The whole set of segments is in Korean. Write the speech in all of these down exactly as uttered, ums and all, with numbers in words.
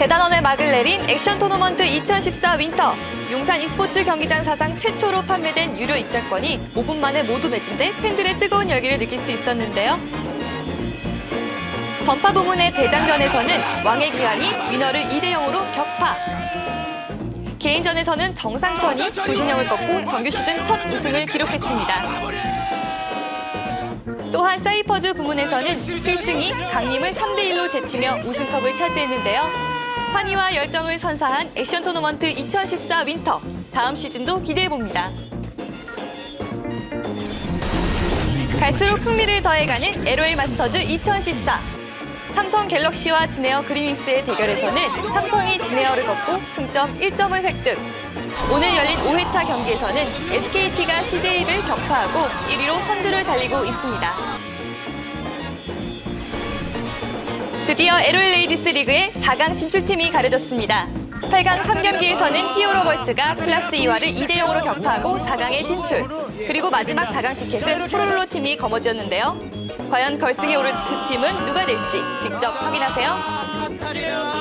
대단원의 막을 내린 액션 토너먼트 이천십사 윈터. 용산 e스포츠 경기장 사상 최초로 판매된 유료 입장권이 오 분 만에 모두 매진돼 팬들의 뜨거운 열기를 느낄 수 있었는데요. 던파 부문의 대장전에서는 왕의 귀환이 위너를 이 대 영으로 격파. 개인전에서는 정상천이 조신영을 꺾고 정규 시즌 첫 우승을 기록했습니다. 또한 사이퍼즈 부문에서는 필승이 강림을 삼 대 일로 제치며 우승컵을 차지했는데요. 환희와 열정을 선사한 액션 토너먼트 이천십사 윈터. 다음 시즌도 기대해봅니다. 갈수록 흥미를 더해가는 엘오엘 마스터즈 이천십사. 삼성 갤럭시와 진에어 그린윙스의 대결에서는 삼성이 진에어를 꺾고 승점 일 점을 획득. 오늘 열린 오 회차 경기에서는 에스케이티가 씨제이를 격파하고 일 위로 선두를 달리고 있습니다. 드디어 엘오엘 레이디스 리그의 사 강 진출팀이 가려졌습니다. 팔 강 삼 경기에서는 히어로걸스가 클라스 이화를 이 대 영으로 격파하고 사 강에 진출. 그리고 마지막 사 강 티켓은 프로롤러 팀이 거머쥐었는데요. 과연 결승에 오를 두 팀은 누가 될지 직접 확인하세요.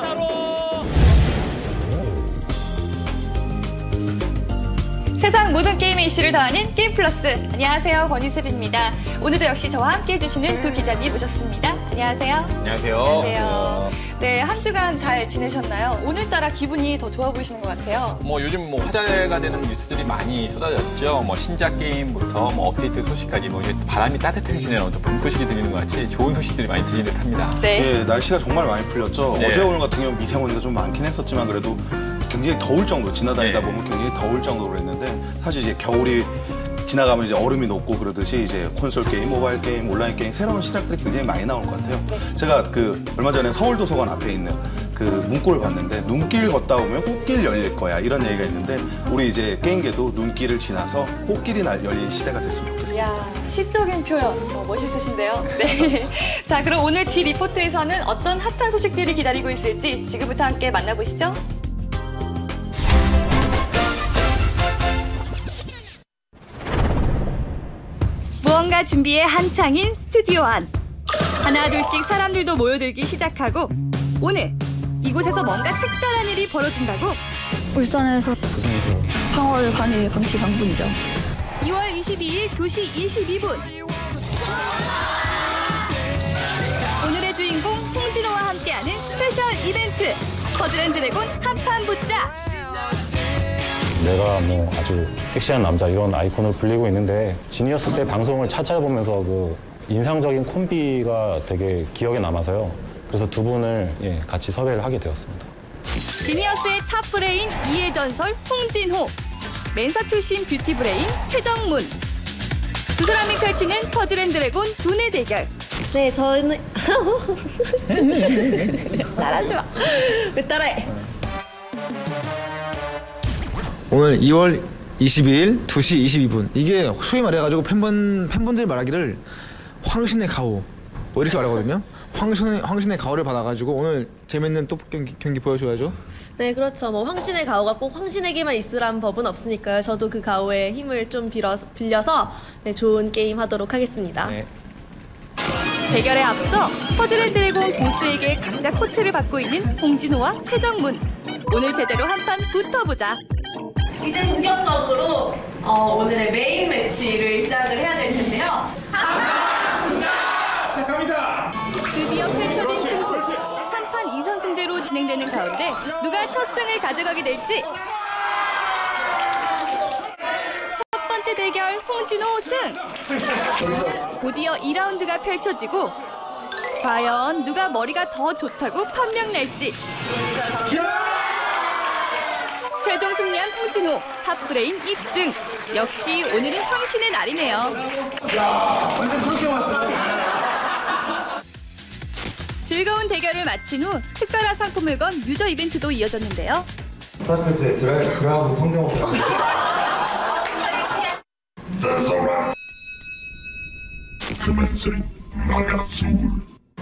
세상 모든 게임의 이슈를 더하는 게임 플러스. 안녕하세요, 권희슬입니다. 오늘도 역시 저와 함께 해주시는 두 기자님 모셨습니다. 안녕하세요. 안녕하세요. 안녕하세요. 네, 한 주간 잘 지내셨나요? 오늘따라 기분이 더 좋아 보이시는 것 같아요. 뭐 요즘 뭐 화제가 되는 뉴스들이 많이 쏟아졌죠. 뭐 신작 게임부터 뭐 업데이트 소식까지 뭐 바람이 따뜻해지는 어떤 봄 소식이 들리는 것 같이 좋은 소식들이 많이 들리는 듯합니다. 네. 네, 날씨가 정말 많이 풀렸죠. 네. 어제 오늘 같은 경우 미세먼지가 좀 많긴 했었지만 그래도 굉장히 더울 정도, 지나다니다 네. 보면 굉장히 더울 정도로 했는데 사실 이제 겨울이 지나가면 이제 얼음이 녹고 그러듯이 이제 콘솔 게임, 모바일 게임, 온라인 게임 새로운 시작들이 굉장히 많이 나올 것 같아요. 네. 제가 그 얼마 전에 서울도서관 앞에 있는 그 문구를 봤는데 눈길 걷다 보면 꽃길 열릴 거야 이런 얘기가 있는데 우리 이제 게임계도 눈길을 지나서 꽃길이 날 열린 시대가 됐으면 좋겠습니다. 이야, 시적인 표현 어, 멋있으신데요. 네. 자, 그럼 오늘 G 리포트에서는 어떤 핫한 소식들이 기다리고 있을지 지금부터 함께 만나보시죠. 무언가 준비에 한창인 스튜디오 안. 하나 둘씩 사람들도 모여들기 시작하고 오늘 이곳에서 뭔가 특별한 일이 벌어진다고? 울산에서 부산에서 방월 반일 방치 방분이죠. 이월 이십이일 두 시 이십이 분. 오늘의 주인공 홍진호와 함께하는 스페셜 이벤트. 퍼즐앤드래곤 한판 붙자. 내가 뭐 아주 섹시한 남자 이런 아이콘을 불리고 있는데 지니어스 때 방송을 찾아보면서 그 인상적인 콤비가 되게 기억에 남아서요. 그래서 두 분을 예, 같이 섭외를 하게 되었습니다. 지니어스의 탑 브레인 이해전설 홍진호, 맨사 출신 뷰티 브레인 최정문. 두 사람이 펼치는 퍼즐앤드래곤 두뇌 대결. 네, 저는 따라하지 마. 왜 따라해? 오늘 이월 이십이일 두 시 이십이 분. 이게 소위 말해가지고 팬분, 팬분들이 말하기를 황신의 가호 뭐 이렇게 말하거든요. 황신의, 황신의 가호를 받아가지고 오늘 재밌는 또 경기, 경기 보여줘야죠. 네, 그렇죠. 뭐 황신의 가호가 꼭 황신에게만 있으란 법은 없으니까요. 저도 그 가호의 힘을 좀 빌어서, 빌려서 네, 좋은 게임 하도록 하겠습니다. 네. 대결에 앞서 퍼즐앤드래곤 보스에게 각자 코치를 받고 있는 홍진호와 최정문. 오늘 제대로 한판 붙어보자. 이제 본격적으로 어, 오늘의 메인 매치를 시작을 해야 될 텐데요. 시작합니다. 드디어 펼쳐진 승부. 삼 판 이 선승제로 진행되는 가운데 누가 첫 승을 가져가게 될지. 첫 번째 대결 홍진호 승. 곧이어 이 라운드가 펼쳐지고 과연 누가 머리가 더 좋다고 판명 낼지. 최종 승리한 홍진호, 탑브레인 입증. 역시 오늘은 황신의 날이네요. 야, 완전 그렇게 왔어. 즐거운 대결을 마친 후 특별한 상품을 건 유저 이벤트도 이어졌는데요. 스타크래프트의 드라이브 그라운드 성대모사. Commencing Nagatsul.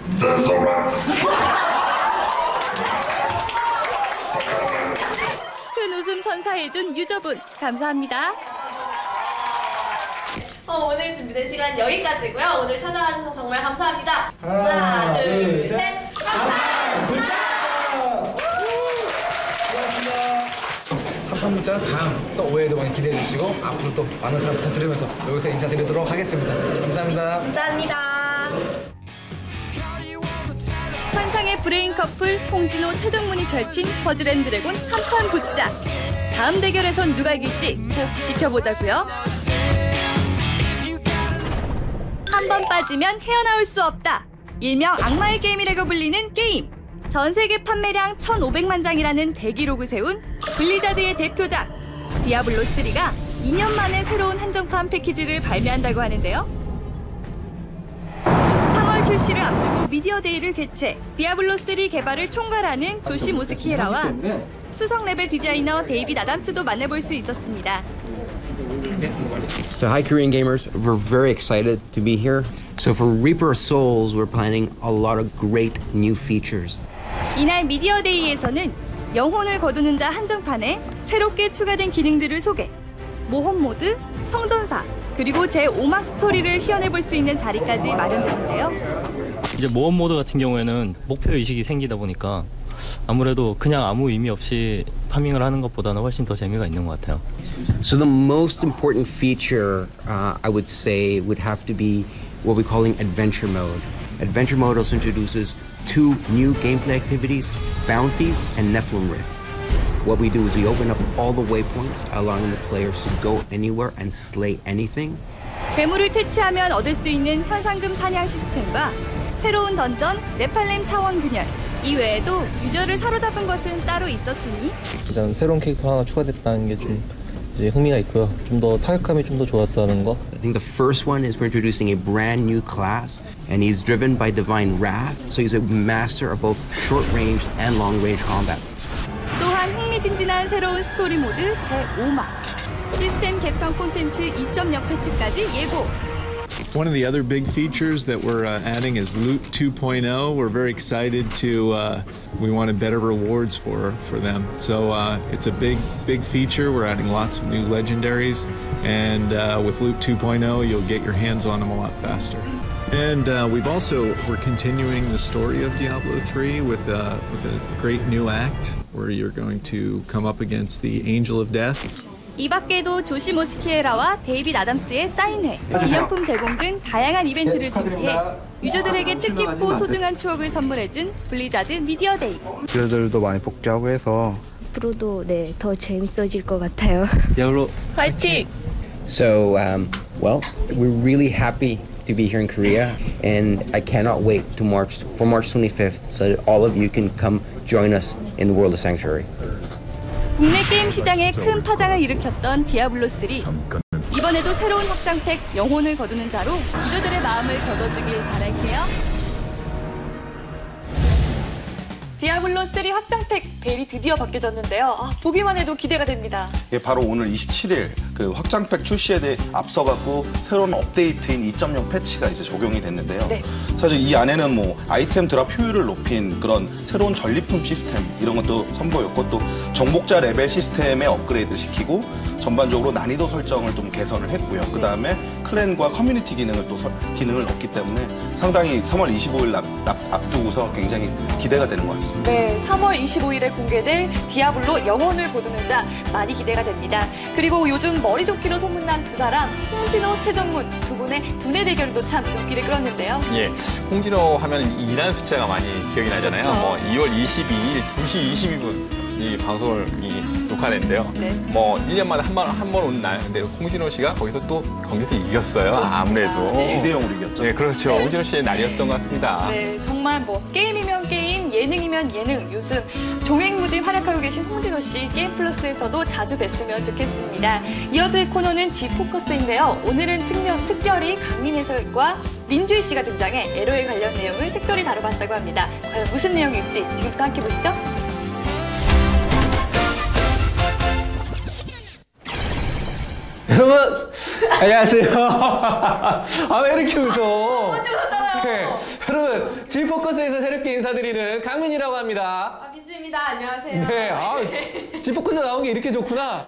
큰 웃음 선사해준 유저분 감사합니다. 어, 오늘 준비된 시간 여기까지고요. 오늘 찾아와 주셔서 정말 감사합니다. 하나, 둘, 셋. 셋. 감사합니다. 다음 문자 다음 또 오해도 많이 기대해 주시고 앞으로 또 많은 사랑 부탁드리면서 여기서 인사드리도록 하겠습니다. 감사합니다. 감사합니다. 환상의 브레인 커플 홍진호 최정문이 펼친 퍼즐 앤 드래곤 한판 붙자. 다음 대결에선 누가 이길지 꼭 지켜보자고요. 한 번 빠지면 헤어나올 수 없다. 일명 악마의 게임이라고 불리는 게임. 전 세계 판매량 천오백만 장이라는 대기록을 세운 블리자드의 대표작 디아블로 쓰리가 이 년 만에 새로운 한정판 패키지를 발매한다고 하는데요. 삼월 출시를 앞두고 미디어 데이를 개최. 디아블로 쓰리 개발을 총괄하는 조시 모스키에라와 수석 레벨 디자이너 데이빗 아담스도 만나볼 수 있었습니다. So hi Korean gamers, we're very excited to be here. So for Reaper of Souls, we're planning a lot of great new features. 이날 미디어 데이에서는 영혼을 거두는 자 한정판에 새롭게 추가된 기능들을 소개. 모험 모드, 성전사, 그리고 제오막 스토리를 시연해볼 수 있는 자리까지 마련됐는데요. 이제 모험 모드 같은 경우에는 목표 의식이 생기다 보니까 아무래도 그냥 아무 의미 없이 파밍을 하는 것보다는 훨씬 더 재미가 있는 것 같아요. So the most important feature, uh, I would say, would have to be what we're calling adventure mode. Adventure mode also introduces two new gameplay activities, bounties and Nephilim rifts. What we do is we open up all the waypoints, allowing the players to go anywhere and slay anything. 괴물을 퇴치하면 얻을 수 있는 현상금 사냥 시스템과 새로운 던전, 네팔렘 차원 균열. 이 외에도 유저를 사로잡은 것은 따로 있었으니 일단 새로운 캐릭터 하나 추가됐다는 게 좀 이제 흥미가 있고요. 좀 더 타격감이 좀 더 좋았다는 거. I think the first one is we're introducing a brand new class, and he's driven by divine wrath, so he's a master of both short range and long range combat. 또한 흥미진진한 새로운 스토리 모드 제오막. 시스템 개편 콘텐츠 이 점 영 패치까지 예고. One of the other big features that we're uh, adding is Loot two point oh. We're very excited to, uh, we wanted better rewards for, for them. So uh, it's a big, big feature. We're adding lots of new legendaries. And uh, with Loot two point oh, you'll get your hands on them a lot faster. And uh, we've also, we're continuing the story of Diablo three with, uh, with a great new act where you're going to come up against the Angel of Death. 이 밖에도 조시 모스키에라와 데이빗 아담스의 사인회, 기념품 제공 등 다양한 이벤트를 준비해 유저들에게 뜻깊고 소중한 추억을 선물해준 블리자드 미디어 데이. 유저들도 많이 복귀하고 해서 앞으로도 네, 더 재밌어질 것 같아요. 디아블로 파이팅! So, um, well, we're really happy to be here in Korea, and I cannot wait to March for March twenty-fifth, so that all of you can come join us in the World of Sanctuary. 국내 게임 시장에 큰 파장을 일으켰던 디아블로 쓰리. 이번에도 새로운 확장팩 영혼을 거두는 자로 유저들의 마음을 걷어주길 바랄게요. 디아블로 쓰리 확장팩 벨이 드디어 바뀌어졌는데요. 아, 보기만 해도 기대가 됩니다. 예, 바로 오늘 이십칠 일 그 확장팩 출시에 대해 앞서갖고 새로운 업데이트인 이 점 영 패치가 이제 적용이 됐는데요. 네. 사실 이 안에는 뭐 아이템 드랍 효율을 높인 그런 새로운 전리품 시스템 이런 것도 선보였고 또 정복자 레벨 시스템에 업그레이드를 시키고 전반적으로 난이도 설정을 좀 개선을 했고요. 그 다음에 클랜과 커뮤니티 기능을 또 서, 기능을 넣었기 때문에 상당히 삼월 이십오일 앞, 앞, 앞두고서 굉장히 기대가 되는 것 같습니다. 네, 삼월 이십오일에 공개될 디아블로 영혼을 거두는 자 많이 기대가 됩니다. 그리고 요즘 머리 좋기로 소문난 두 사람 홍진호, 최정문 두 분의 두뇌 대결도 참 눈길을 끌었는데요. 예, 홍진호 하면 이란 숫자가 많이 기억이 나잖아요. 그렇죠. 뭐 이월 이십이일 두 시 이십이 분 이 방송을 이 녹화했는데요. 네. 뭐 일 년 만에 한 번 한 번 오는 날, 근데 홍진호 씨가 거기서 또 경기에서 이겼어요. 그렇습니다. 아무래도 네. 이 대 영으로 이겼죠. 네, 그렇죠. 네. 홍진호 씨의 날이었던 것 같습니다. 네, 정말 뭐 게임이면 게임, 예능이면 예능, 요즘 종횡무진 활약하고 계신 홍진호 씨 게임 플러스에서도 자주 뵀으면 좋겠습니다. 이어질 코너는 G포커스인데요. 오늘은 특명, 특별히 강민 해설과 민주희 씨가 등장해 엘오엘 관련 내용을 특별히 다뤄봤다고 합니다. 과연 무슨 내용일지 지금부터 함께 보시죠. 여러분 안녕하세요. 아 왜 이렇게 웃어? 먼저 웃었잖아요. 네, 여러분 G포커스에서 새롭게 인사드리는 강민이라고 합니다. 아, 민주입니다. 안녕하세요. 네, 아 G포커스 나온 게 이렇게 좋구나.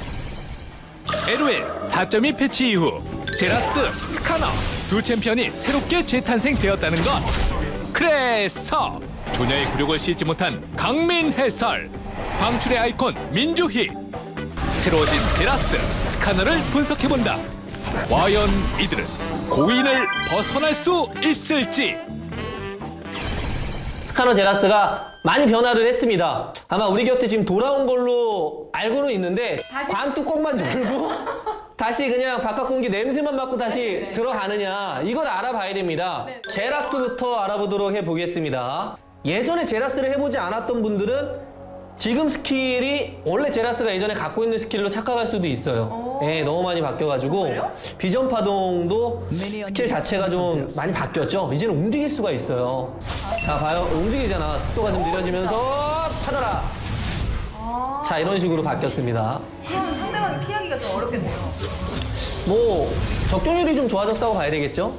엘오엘 사 점 이 패치 이후 제라스, 스카너 두 챔피언이 새롭게 재탄생되었다는 것. 그래서 조녀의 굴욕을 씻지 못한 강민 해설, 방출의 아이콘 민주희, 새로워진 제라스, 스카너를 분석해본다. 과연 이들은 고인을 벗어날 수 있을지. 스카너 제라스가 많이 변화를 했습니다. 아마 우리 곁에 지금 돌아온 걸로 알고는 있는데 관 뚜껑만 열고 다시 그냥 바깥 공기 냄새만 맡고 다시 들어가느냐, 이걸 알아봐야 됩니다. 제라스부터 알아보도록 해보겠습니다. 예전에 제라스를 해보지 않았던 분들은 지금 스킬이 원래 제라스가 예전에 갖고 있는 스킬로 착각할 수도 있어요. 네, 너무 많이 바뀌어가지고 비전 파동도 스킬 자체가 좀 많이 바뀌었죠. 이제는 움직일 수가 있어요. 자, 봐요. 움직이잖아. 속도가 좀 느려지면서 타더라. 자, 이런 식으로 바뀌었습니다. 그럼 상대방이 피하기가 좀 어렵겠네요. 뭐 적중률이 좀 좋아졌다고 봐야 되겠죠?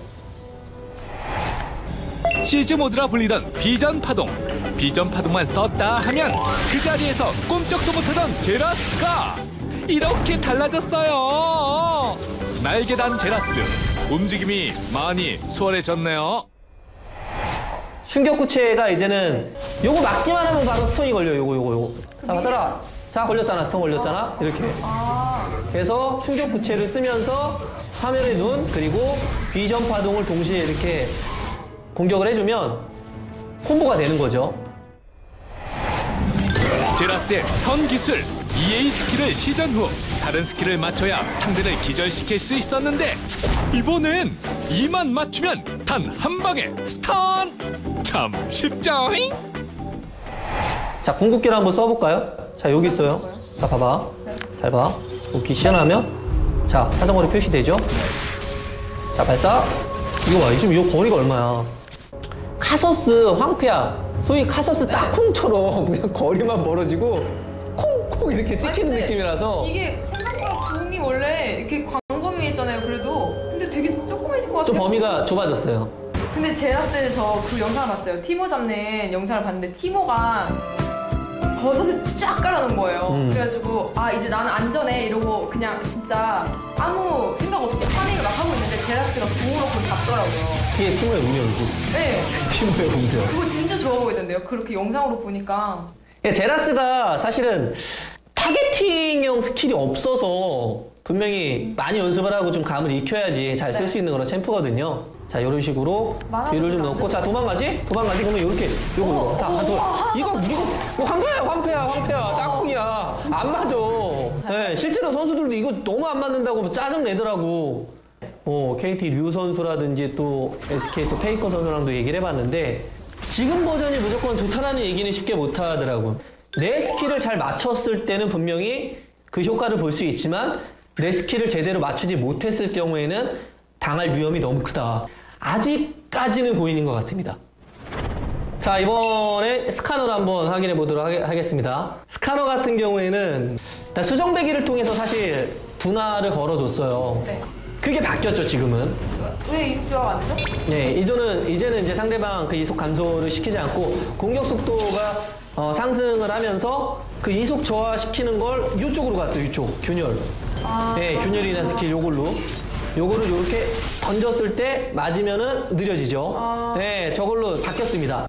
시즈 모드라 불리던 비전 파동. 비전 파동만 썼다 하면 그 자리에서 꼼짝도 못하던 제라스가 이렇게 달라졌어요. 날개 단 제라스, 움직임이 많이 수월해졌네요. 충격구체가 이제는 요거 맞기만 하면 바로 스톤이 걸려요. 요거 요거 요거. 자, 가더라. 자, 걸렸잖아. 스톤 걸렸잖아. 이렇게. 그래서 충격구체를 쓰면서 화면의 눈 그리고 비전 파동을 동시에 이렇게 공격을 해주면 콤보가 되는 거죠. 제라스의 스턴 기술, 이에이 스킬을 시전 후 다른 스킬을 맞춰야 상대를 기절시킬 수 있었는데 이번엔 이만 맞추면 단 한 방에 스턴! 참 쉽죠잉? 자, 궁극기를 한번 써볼까요? 자, 여기 있어요. 자, 봐봐. 잘 봐. 궁극기 시연하면 자, 사정거리 표시되죠? 자, 발사. 이거 봐. 지금 이 거리가 얼마야? 카서스 황폐야. 소위 카서스 딱콩처럼 그냥 거리만 벌어지고 콩콩 이렇게 찍히는 아니, 느낌이라서. 이게 생각보다 종이 원래 이렇게 광범위했잖아요. 그래도 근데 되게 조그매진 것 같아요. 좀 범위가 좁아졌어요. 근데 제라스는 저 그 영상을 봤어요. 티모 잡는 영상을 봤는데 티모가 버섯을 쫙 깔아놓은 거예요. 음. 그래가지고 아 이제 나는 안전해 이러고 그냥 진짜 아무 생각 없이 파밍을 막 하고 있는데 제라스가 공으로 그걸 잡더라고요. 그게 티모의 운명이지. 네. 티모의 운명. 그거 진짜 좋아 보이던데요. 그렇게 영상으로 보니까. 제라스가 사실은 타겟팅형 스킬이 없어서 분명히 많이 연습을 하고 좀 감을 익혀야지 잘 쓸 수 있는 그런 챔프거든요. 자, 이런 식으로 뒤를 좀 넣고, 자, 도망가지? 도망가지? 그러면 이렇게, 요거, 요거. 자, 아, 도, 이거, 이거, 이거 황폐야, 황폐야, 황폐야. 땅콩이야. 안 맞아. 네, 실제로 선수들도 이거 너무 안 맞는다고 짜증 내더라고. 어, 케이티 류 선수라든지 또 에스케이 또 페이커 선수랑도 얘기를 해봤는데 지금 버전이 무조건 좋다라는 얘기는 쉽게 못 하더라고요. 내 스킬을 잘 맞췄을 때는 분명히 그 효과를 볼 수 있지만 내 스킬을 제대로 맞추지 못했을 경우에는 당할 위험이 너무 크다. 아직까지는 고인인 것 같습니다. 자, 이번에 스카너를 한번 확인해 보도록 하게, 하겠습니다. 스카너 같은 경우에는 일단 수정배기를 통해서 사실 둔화를 걸어줬어요. 네. 그게 바뀌었죠, 지금은. 왜 이속 조합 안 되죠? 네, 이제는, 이제는 이제 상대방 그 이속 감소를 시키지 않고 공격 속도가 어, 상승을 하면서 그 이속 저하시키는 걸 이쪽으로 갔어요, 이쪽. 균열. 아, 네, 균열이나 스킬 요걸로. 요거를 이렇게 던졌을 때 맞으면은 느려지죠. 아. 네, 저걸로 바뀌었습니다.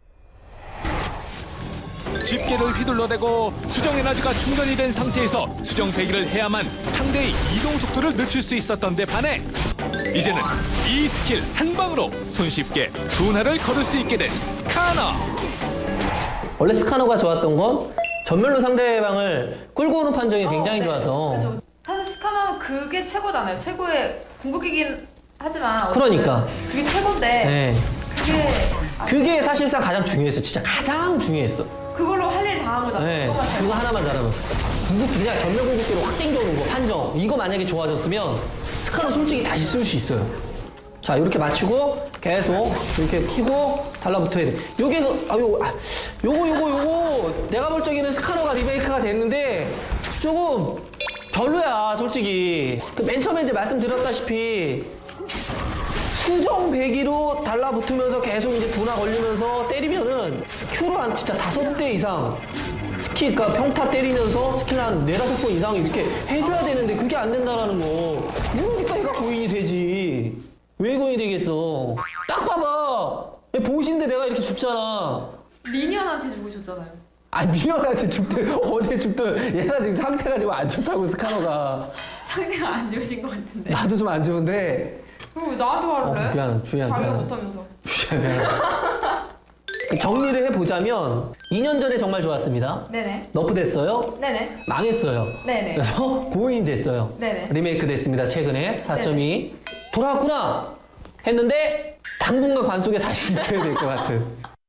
집게를 휘둘러대고 수정 에너지가 충전이 된 상태에서 수정 배기를 해야만 상대의 이동 속도를 늦출 수 있었던 데 반해 이제는 이 스킬 한 방으로 손쉽게 둔화를 걸을 수 있게 된 스카너. 원래 스카너가 좋았던 건 전멸로 상대방을 끌고 오는 판정이 굉장히 어, 네. 좋아서. 그렇죠. 사실 스카너 그게 최고잖아요. 최고의 궁극이긴 하지만 그러니까. 그게 최고인데 네. 그게 아, 그게 사실상 가장 중요했어. 진짜 가장 중요했어. 그걸로 할 일 다 한 거잖아요. 네, 그거만 잘 그거 하나만 잘하면. 궁극기 그냥 전멸 궁극기로 확 땡겨오는 거 판정. 이거 만약에 좋아졌으면 스카너 솔직히 다시 쓸 수 있어요. 자, 이렇게 맞추고 계속 이렇게 키고 달라붙어야 돼. 요게 그, 아, 요, 아, 요거 요거 요거 내가 볼 적에는 스카너가 리메이크가 됐는데 조금 별로야, 솔직히. 그 맨 처음에 이제 말씀드렸다시피 수정 배기로 달라붙으면서 계속 이제 둔화 걸리면서 때리면은 큐로 한 진짜 다섯 대 이상 스킬, 그러니까 평타 때리면서 스킬 한 네다섯 번 이상 이렇게 해줘야 되는데 그게 안 된다라는 거. 그러니까 얘가 고인이 되지. 왜 고인이 되겠어? 딱 봐봐. 보신데 내가 이렇게 죽잖아. 미니언한테 죽으셨잖아요. 아 미연한테 죽든 어디 죽든 얘가 지금 상태가 지금 안 좋다고 스카너가. 상태가 안 좋으신 것 같은데. 나도 좀 안 좋은데. 그럼 왜 나한테 화를 내? 어, 미안, 주희야. 자기가 미안. 못하면서. 주희야, 미안. 정리를 해보자면 이 년 전에 정말 좋았습니다. 네네. 너프 됐어요. 네네. 망했어요. 네네. 그래서 고인 됐어요. 네네. 리메이크 됐습니다. 최근에 사 점 이. 돌아왔구나 했는데 당분간 관 속에 다시 있어야 될 것 같은.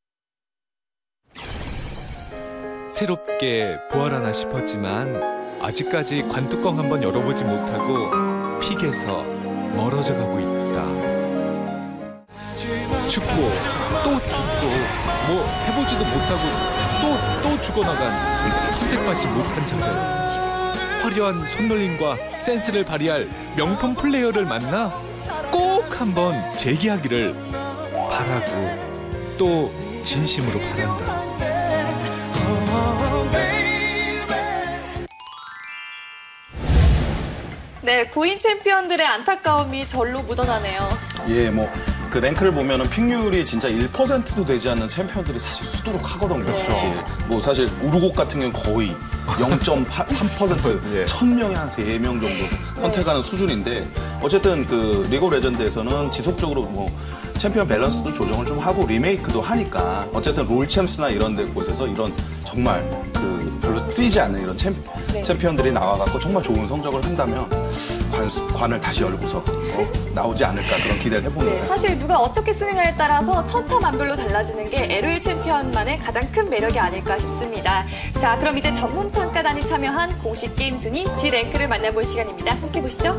새롭게 부활하나 싶었지만 아직까지 관뚜껑 한번 열어보지 못하고 픽에서 멀어져 가고 있다. 죽고 또 죽고 뭐 해보지도 못하고 또 또 죽어나간 선택받지 못한 자들. 화려한 손놀림과 센스를 발휘할 명품 플레이어를 만나 꼭 한번 재기하기를 바라고 또 진심으로 바란다. 네, 고인 챔피언들의 안타까움이 절로 묻어나네요. 예, 뭐 그 랭크를 보면은 픽률이 진짜 일 퍼센트도 되지 않는 챔피언들이 사실 수두룩하거든요. 그렇죠. 사실 뭐 사실 우르곡 같은 경우는 거의 영 점 삼 퍼센트, 예. 천 명에 한 세 명 정도 선택하는 수준인데 어쨌든 그 리그 오브 레전드에서는 지속적으로 뭐 챔피언 밸런스도 조정을 좀 하고 리메이크도 하니까 어쨌든 롤챔스나 이런 데 곳에서 이런 정말 그 별로 쓰이지 않는 이런 챔, 네. 챔피언들이 나와갖고 정말 좋은 성적을 한다면 관, 관을 다시 열고서 어, 나오지 않을까 그런 기대를 해봅니다. 네, 사실 누가 어떻게 쓰느냐에 따라서 천차만별로 달라지는 게 엘오엘 챔피언만의 가장 큰 매력이 아닐까 싶습니다. 자, 그럼 이제 전문 평가단이 참여한 공식 게임 순위 G랭크를 만나볼 시간입니다. 함께 보시죠.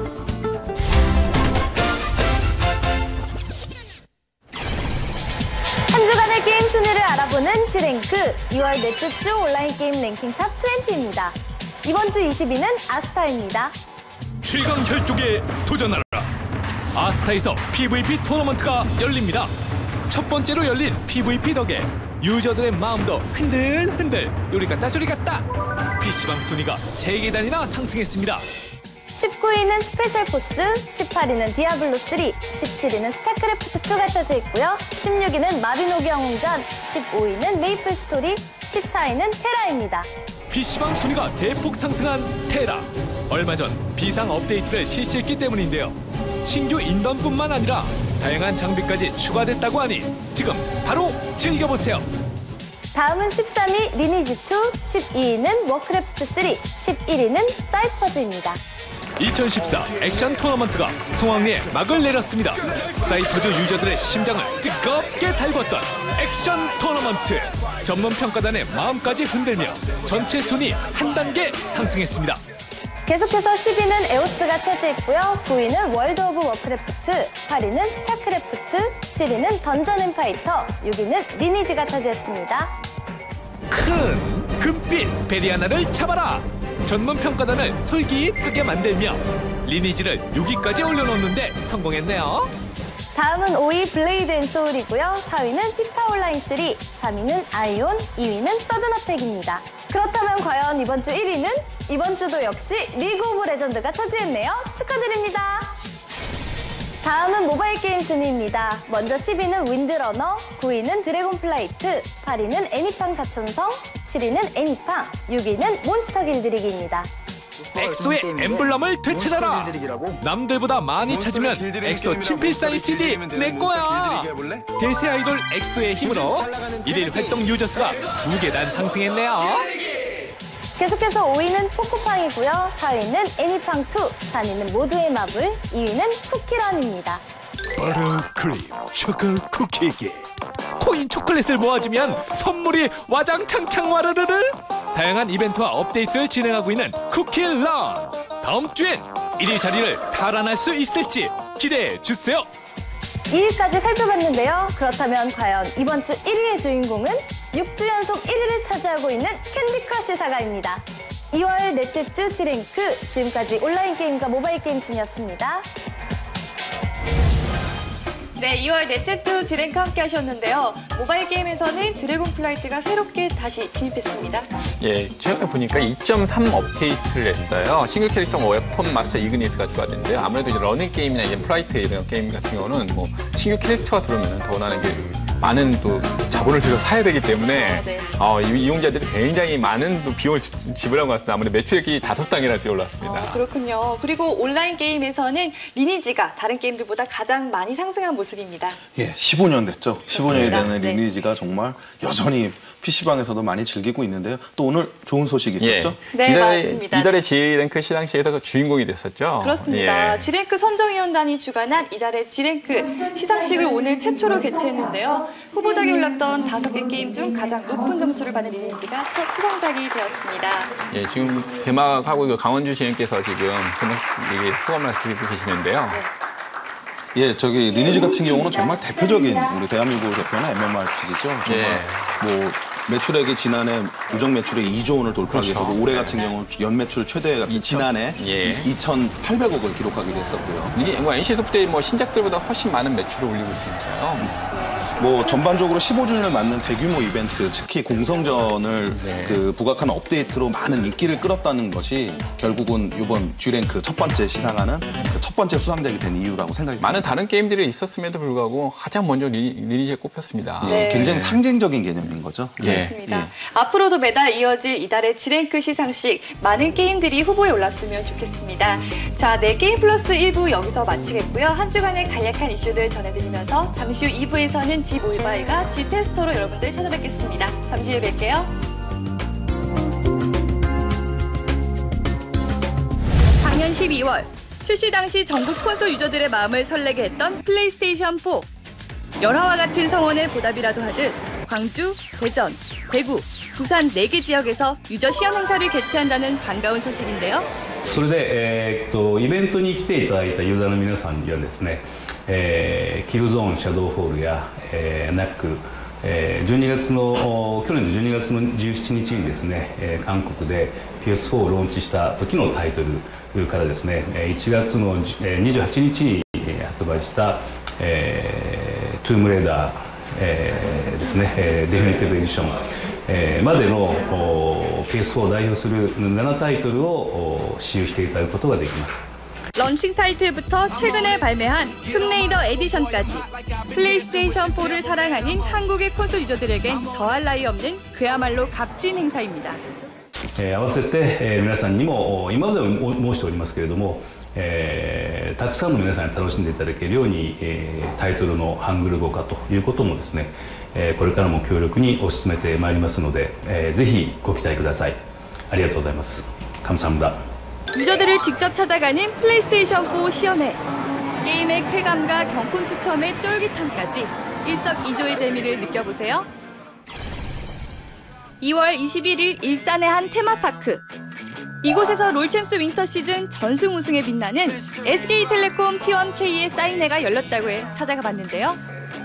한 주간의 게임 순위를 알아보는 G랭크 이월 넷째 주 온라인 게임 랭킹 탑 이십입니다. 이번 주 이십 위는 아스타입니다. 최강 혈족에 도전하라. 아스타에서 피브이피 토너먼트가 열립니다. 첫 번째로 열린 피브이피 덕에 유저들의 마음도 흔들흔들 요리 같다 저리 갔다. 피씨방 순위가 세 계단이나 상승했습니다. 십구 위는 스페셜 포스, 십팔 위는 디아블로 쓰리, 십칠 위는 스타크래프트 투가 차지 있고요. 십육 위는 마비노기 영웅전, 십오 위는 메이플 스토리, 십사 위는 테라입니다. 피씨방 순위가 대폭 상승한 테라. 얼마 전 비상 업데이트를 실시했기 때문인데요. 신규 인던뿐만 아니라 다양한 장비까지 추가됐다고 하니 지금 바로 즐겨보세요. 다음은 십삼 위 리니지 투, 십이 위는 워크래프트 쓰리, 십일 위는 사이퍼즈입니다. 이천십사 액션 토너먼트가 성황리에 막을 내렸습니다. 사이퍼즈 유저들의 심장을 뜨겁게 달궜던 액션 토너먼트. 전문 평가단의 마음까지 흔들며 전체 순위 한 단계 상승했습니다. 계속해서 십 위는 에오스가 차지했고요. 구 위는 월드 오브 워크래프트, 팔 위는 스타크래프트, 칠 위는 던전 앤 파이터, 육 위는 리니지가 차지했습니다. 큰 금빛 베리아나를 잡아라. 전문 평가단을 솔깃하게 만들며 리니지를 육 위까지 올려놓는데 성공했네요. 다음은 오 위 블레이드 앤 소울이고요. 사 위는 피파 온라인 쓰리, 삼 위는 아이온, 이 위는 서든어택입니다. 그렇다면 과연 이번 주 일 위는? 이번 주도 역시 리그 오브 레전드가 차지했네요. 축하드립니다. 다음은 모바일 게임 순위입니다. 먼저 십 위는 윈드러너, 구 위는 드래곤 플라이트, 팔 위는 애니팡 사천성, 칠 위는 애니팡, 육 위는 몬스터 길들이기입니다. 엑소의 엠블럼을 되찾아라. 남들보다 많이 찾으면 엑소 친필 사인 씨디 내 거야. 대세 아이돌 엑소의 힘으로 일일 활동 유저 수가 두 계단 상승했네요. 계속해서 오 위는 포코팡이고요. 사 위는 애니팡 투, 삼 위는 모두의 마블, 이 위는 쿠키런입니다. 버터크림 초코 쿠키기. 코인 초콜릿을 모아주면 선물이 와장창창 와르르르. 다양한 이벤트와 업데이트를 진행하고 있는 쿠키런. 다음 주엔 일 위 자리를 탈환할 수 있을지 기대해 주세요. 이 위까지 살펴봤는데요. 그렇다면 과연 이번 주 일 위의 주인공은 육 주 연속 일 위를 차지하고 있는 캔디 크러쉬 사가입니다. 이월 넷째 주 G랭크, 지금까지 온라인 게임과 모바일 게임 순이었습니다. 네, 이월 넷째 주 G랭크 함께 하셨는데요. 모바일 게임에서는 드래곤 플라이트가 새롭게 다시 진입했습니다. 예, 최근에 보니까 이 점 삼 업데이트를 했어요. 신규 캐릭터 뭐 웨폰 마스터 이그니스가 추가됐는데요. 아무래도 이제 러닝 게임이나 이제 플라이트 이런 게임 같은 경우는 뭐 신규 캐릭터가 들어오면 더군다나 이게 많은 또 자본을 들여 사야 되기 때문에 그렇죠, 네. 어, 이- 이용자들이 굉장히 많은 또 비용을 지- 지불한 것 같습니다. 아무래도 매출액이 다섯 단계나 뛰어올랐습니다. 아, 그렇군요. 그리고 온라인 게임에서는 리니지가 다른 게임들보다 가장 많이 상승한 모습입니다. 예, 십오 년 됐죠. 십오 년이 그렇습니다. 되는 네. 리니지가 정말 여전히 피시방에서도 많이 즐기고 있는데요. 또 오늘 좋은 소식이 있었죠? 네, 이달에, 맞습니다. 이달의 G랭크 시상식에서 그 주인공이 됐었죠. 그렇습니다. 예. G랭크 선정위원단이 주관한 이달의 G랭크 시상식을 오늘 최초로 개최했는데요. 후보작에 올랐던 다섯 개 게임 중 가장 높은 점수를 받은 리니지가 첫 수상작이 되었습니다. 예, 지금 개막하고 그 강원주 시인께서 지금 개막 이게 후원을 드리고 계시는데요. 예, 저기 리니지 같은 경우는 정말 대표적인 우리 대한민국 대표는 엠엠오알피지죠. 정말 예. 뭐 매출액이 지난해 누적 매출액 이조 원을 돌파하게 그렇죠. 되고 올해 같은 경우는 연 매출 최대 같은 지난해 예. 이천팔백억을 기록하기도 했었고요. 이게 뭐 엔씨소프트의 뭐 신작들보다 훨씬 많은 매출을 올리고 있으니까요. 뭐 전반적으로 십오 주년을 맞는 대규모 이벤트, 특히 공성전을 네. 그 부각하는 업데이트로 많은 인기를 끌었다는 것이 결국은 이번 G랭크 첫 번째 시상하는 그 첫 번째 수상작이 된 이유라고 생각이 듭니다. 많은 다른 게임들이 있었음에도 불구하고 가장 먼저 리, 리니지에 꼽혔습니다. 예, 네. 굉장히 상징적인 개념인 거죠. 그렇습니다. 예. 앞으로도 매달 이어질 이달의 G랭크 시상식 많은 게임들이 후보에 올랐으면 좋겠습니다. 자, 네 게임 플러스 일 부 여기서 마치겠고요. 한 주간의 간략한 이슈들 전해드리면서 잠시 후 이 부에서는 G 모바일과 G 테스터로 여러분들 찾아뵙겠습니다. 잠시 후에 뵐게요. 작년 십이월 출시 당시 전국 콘솔 유저들의 마음을 설레게 했던 플레이스테이션 사. 열화와 같은 성원의 보답이라도 하듯 광주, 대전, 대구, 부산 네 개 지역에서 유저 시연 행사를 개최한다는 반가운 소식인데요. それで、えーっとイベントに来ていただいたユーザーの皆さんにはですね、えーキルゾーンシャドウホールや、えー、ナック、えー、じゅうにがつの去年のじゅうにがつのじゅうしちにちにですね、えー韓国で ピーエスフォー をローンチした時のタイトルからですね、いちがつのにじゅうはちにちに発売した、えー、トゥームレーダー、えー、ですね、えー、デフィニティブエディション、えー、までの ピーエスフォー を代表するななタイトルを使用していただくことができます。 런칭 타이틀부터 최근에 발매한 툼레이더 에디션까지 플레이스테이션 사를 사랑하는 한국의 콘솔 유저들에겐 더할 나위 없는 그야말로 값진 행사입니다. えー、合わせて、えー、皆さんにも今までも申しておりますけれども、えー、たくさんの皆さんに楽しんでいただけるように、えー、タイトルのハングル語化ということもですね、えー、これからも強力に推し進めてまいりますので、えー、ぜひご期待ください。ありがとうございます。감사합니다。 유저들을 직접 찾아가는 플레이스테이션 사 시연회. 게임의 쾌감과 경품 추첨의 쫄깃함까지 일석이조의 재미를 느껴보세요. 이월 이십일일 일산의 한 테마파크. 이곳에서 롤챔스 윈터 시즌 전승 우승에 빛나는 에스케이텔레콤 티 원 케이의 사인회가 열렸다고 해 찾아가 봤는데요.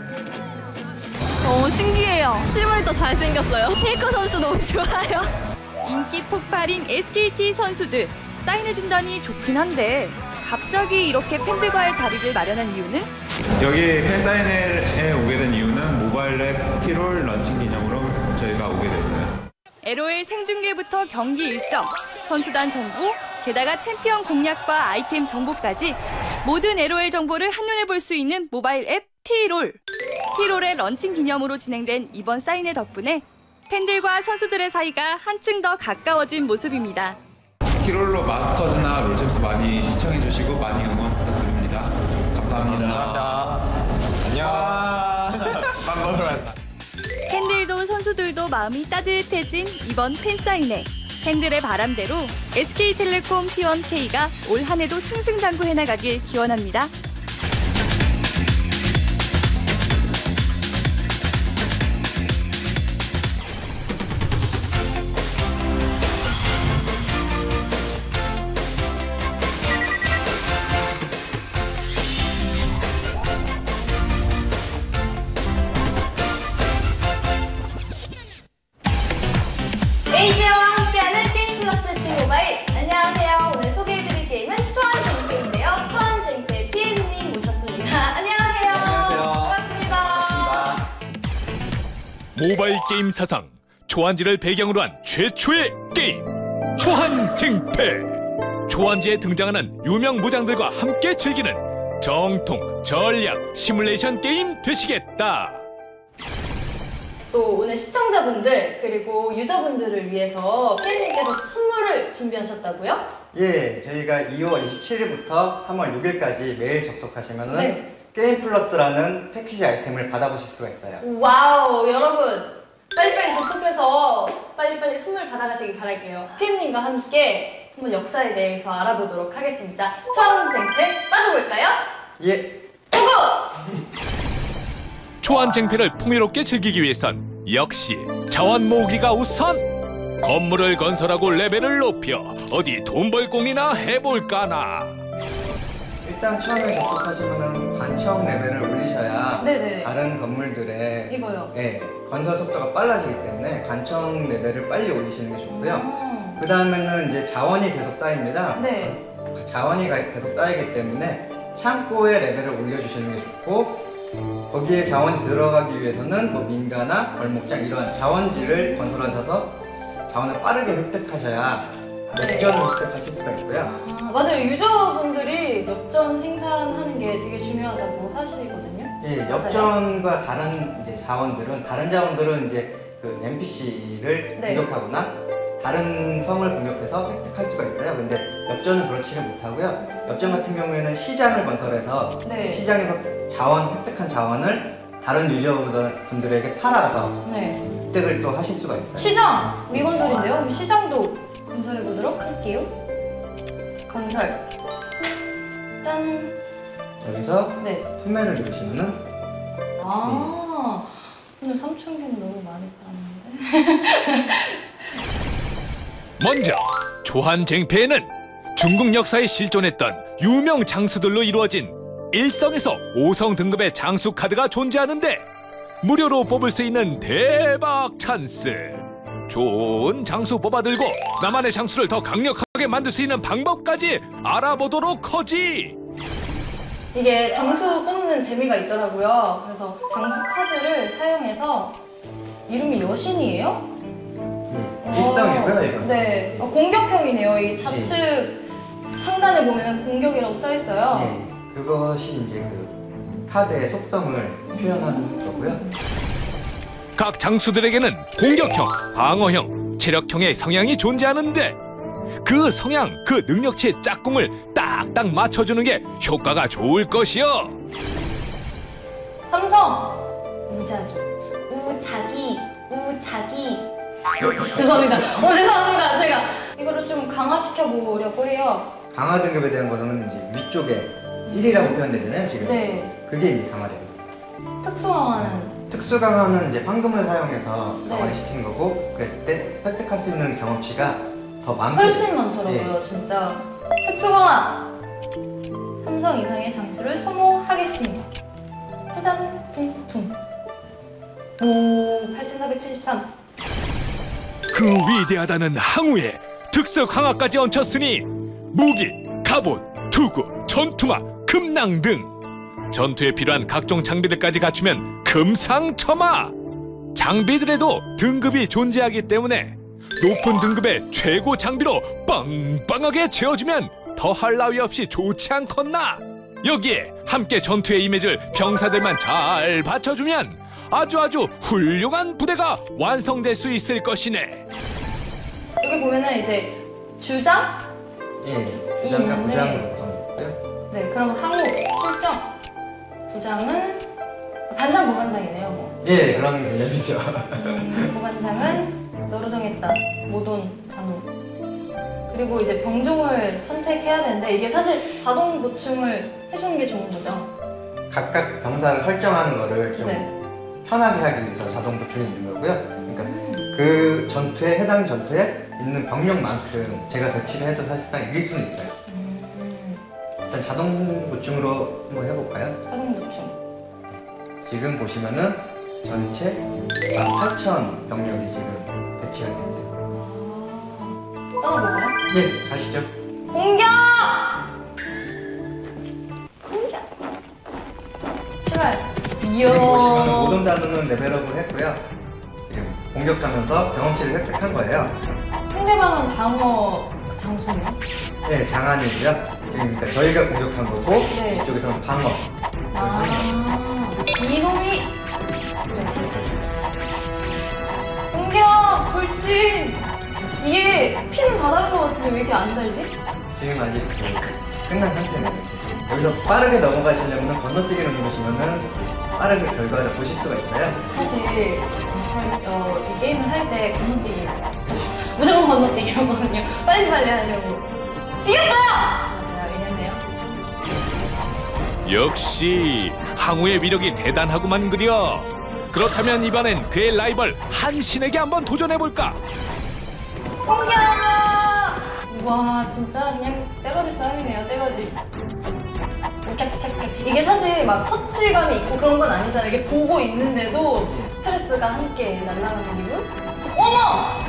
너무 신기해요. 실물이 더 잘생겼어요. 페이커 선수 너무 좋아요. 인기 폭발인 에스케이티 선수들 사인해준다니 좋긴 한데 갑자기 이렇게 팬들과의 자리를 마련한 이유는? 여기 팬사인회에 오게 된 이유는 모바일 앱 티롤 런칭 기념으로 저희가 오게 됐어요. 엘오엘 생중계부터 경기 일정, 선수단 정보, 게다가 챔피언 공략과 아이템 정보까지 모든 엘오엘 정보를 한눈에 볼 수 있는 모바일 앱 T롤. T롤의 런칭 기념으로 진행된 이번 사인회 덕분에 팬들과 선수들의 사이가 한층 더 가까워진 모습입니다. 티롤로 마스터즈나 롤챔스 많이 시청해주시고 많이 응원 부탁드립니다. 감사합니다. 안녕. 빵 먹으러 왔다. 팬들도 선수들도 마음이 따뜻해진 이번 팬사인회. 팬들의 바람대로 에스케이텔레콤 티 원 케이가 올 한 해도 승승장구해 나가길 기원합니다. 에이지아와 함께하는 게임 플러스 G 모바일. 안녕하세요. 오늘 소개해드릴 게임은 초안쟁패인데요. 초안쟁패 피엠님 모셨습니다. 안녕하세요. 안녕하세요. 반갑습니다. 모바일 게임 사상 초안지를 배경으로 한 최초의 게임 초안쟁패. 초안지에 등장하는 유명 무장들과 함께 즐기는 정통 전략 시뮬레이션 게임 되시겠다. 또 오늘 시청자분들 그리고 유저분들을 위해서 피엠님께서 선물을 준비하셨다고요? 예, 저희가 이월 이십칠일부터 삼월 육일까지 매일 접속하시면은 네. 게임 플러스라는 패키지 아이템을 받아보실 수가 있어요. 와우, 여러분 빨리빨리 접속해서 빨리빨리 선물 받아가시길 바랄게요. 피엠님과 함께 한번 역사에 대해서 알아보도록 하겠습니다. 초안쟁패 빠져볼까요? 예. 고고! 초안쟁패를 풍요롭게 즐기기 위해선 역시 자원 모으기가 우선. 건물을 건설하고 레벨을 높여 어디 돈 벌 공이나 해볼까나. 일단 처음에 접속하시면은 관청 레벨을 올리셔야 네네. 다른 건물들의 이거요? 예, 건설 속도가 빨라지기 때문에 관청 레벨을 빨리 올리시는 게 좋고요. 그 다음에는 이제 자원이 계속 쌓입니다. 네. 자원이 계속 쌓이기 때문에 창고의 레벨을 올려주시는 게 좋고, 거기에 자원이 들어가기 위해서는 뭐 민가나 벌목장 이런 자원지를 건설하셔서 자원을 빠르게 획득하셔야 엽전을 획득하실 수가 있고요. 아, 맞아요. 유저분들이 엽전 생산하는 게 되게 중요하다고 하시거든요. 예, 엽전과 다른 이제 자원들은 다른 자원들은 이제 그 엔피씨를 네. 공격하거나 다른 성을 공격해서 획득할 수가 있어요. 근데 엽전은 그렇지는 못하고요. 엽전 같은 경우에는 시장을 건설해서 네. 시장에서 자원 획득한 자원을 다른 유저분들에게 팔아서 네. 획득을 또 하실 수가 있어요. 시장! 미건설인데요? 그럼 시장도 건설해보도록 할게요. 건설. 짠! 여기서 네. 판매를 누르시면은 아, 오늘 삼천 개는 너무 많이 팔았는데. 먼저 초안쟁패에는 중국 역사에 실존했던 유명 장수들로 이루어진 일성에서 오성 등급의 장수 카드가 존재하는데 무료로 뽑을 수 있는 대박 찬스. 좋은 장수 뽑아들고 나만의 장수를 더 강력하게 만들 수 있는 방법까지 알아보도록 하지. 이게 장수 뽑는 재미가 있더라고요. 그래서 장수 카드를 사용해서 이름이 여신이에요? 일성이고요, 이건. 네, 어, 공격형이네요. 이 좌측 예. 상단에 보면 공격이라고 써있어요. 예, 그것이 이제 그 카드의 속성을 표현하는 거고요. 각 장수들에게는 공격형, 방어형, 체력형의 성향이 존재하는데 그 성향, 그 능력치의 짝꿍을 딱딱 맞춰주는 게 효과가 좋을 것이요. 삼성! 우자기, 우자기, 우자기. 죄송합니다. 어, 죄송합니다. 제가 이거를 좀 강화시켜 보려고 해요. 강화 등급에 대한 거는 이제 위쪽에 일이라고 표현되잖아요, 지금. 네. 그게 이제 강화래요. 특수 강화는? 특수 강화는 이제 황금을 사용해서 네. 강화를 시키는 거고, 그랬을 때 획득할 수 있는 경험치가 더 많고 훨씬 많더라고요, 예. 진짜. 특수 강화! 삼성 이상의 장수를 소모하겠습니다. 짜잔, 퉁퉁. 오, 팔천사백칠십삼. 그 위대하다는 항우에 특수 강화까지 얹혔으니 무기, 갑옷, 투구, 전투마, 금낭 등 전투에 필요한 각종 장비들까지 갖추면 금상첨화! 장비들에도 등급이 존재하기 때문에 높은 등급의 최고 장비로 빵빵하게 채워주면 더할 나위 없이 좋지 않겠나? 여기에 함께 전투에 임해줄 병사들만 잘 받쳐주면 아주 아주 훌륭한 부대가 완성될 수 있을 것이네. 여기 보면은 이제 주장? 예, 부장과 있는데. 부장으로 구성되고요. 네, 그럼 항우, 출정. 부장은 반장 부반장이네요. 뭐. 예, 그런 개념이죠. 음, 부반장은 너로 정했다. 모돈, 단호. 그리고 이제 병종을 선택해야 되는데 이게 사실 자동 보충을 해주는 게 좋은 거죠. 각각 병사를 설정하는 거를 좀 네. 편하게 하기 위해서 자동 보충이 있는 거고요. 그러니까 그 전투에 해당 전투에 있는 병력만큼 제가 배치를 해도 사실상 이길 수는 있어요. 일단 자동 보충으로 한번 해볼까요? 자동 보충. 지금 보시면은 전체 만 팔천 병력이 지금 배치가 됐어요. 떠나볼까요? 예, 가시죠. 공격! 공격! 출발! 이야. 지금 보시면은 모든 단어는 레벨업을 했고요. 지금 공격하면서 경험치를 획득한 거예요. 상대방은 방어 장수네요? 네, 장안이고요. 지금 그러니까 저희가 공격한 거고 네. 이쪽에서는 방어. 아, 이놈이 네, 채취했어. 돌진. 이게 피는 다 다른 것 같은데 왜 이렇게 안 달지? 지금 아직 그 끝난 상태네요. 여기서 빠르게 넘어가시려면 건너뛰기를 누르시면은 빠르게 결과를 보실 수가 있어요. 사실 어, 이 게임을 할 때 건너뛰기 무조건 건너뛰기였거든요. 빨리빨리 하려고. 이겼어요! 제가 이겼네요. 역시 항우의 위력이 대단하구만 그려. 그렇다면 이번엔 그의 라이벌 한신에게 한번 도전해볼까? 공격! 와 진짜 그냥 떼거지 싸움이네요. 떼거지. 이게 사실 막 터치감이 있고 그런 건 아니잖아요. 이게 보고 있는데도 스트레스가 함께 날아가는 기분? 어머!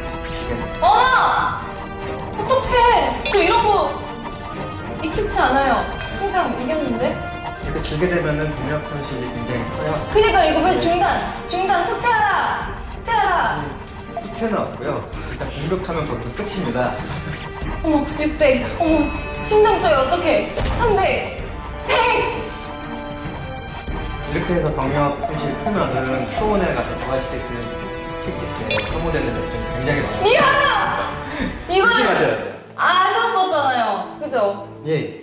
어머! 어떡해! 저 이런 거 익숙치 않아요. 항상 이겼는데? 이렇게 지게 되면은 공격 손실이 굉장히 커요. 그니까 이거 왜 중단! 중단! 후퇴하라! 후퇴하라! 후퇴는 없고요. 일단 공격하면 거기서 끝입니다. 어머 육백! 어머 심장조이 어떡해! 삼백! 백! 이렇게 해서 병력 손실이 크면은 초원에 가서 부활시킬 수 있는 시킬 때 소모되는 력점이 굉장히 많아요. 미안해요! 이거는 조심하셔야 돼요. 아셨었잖아요. 그죠? 예.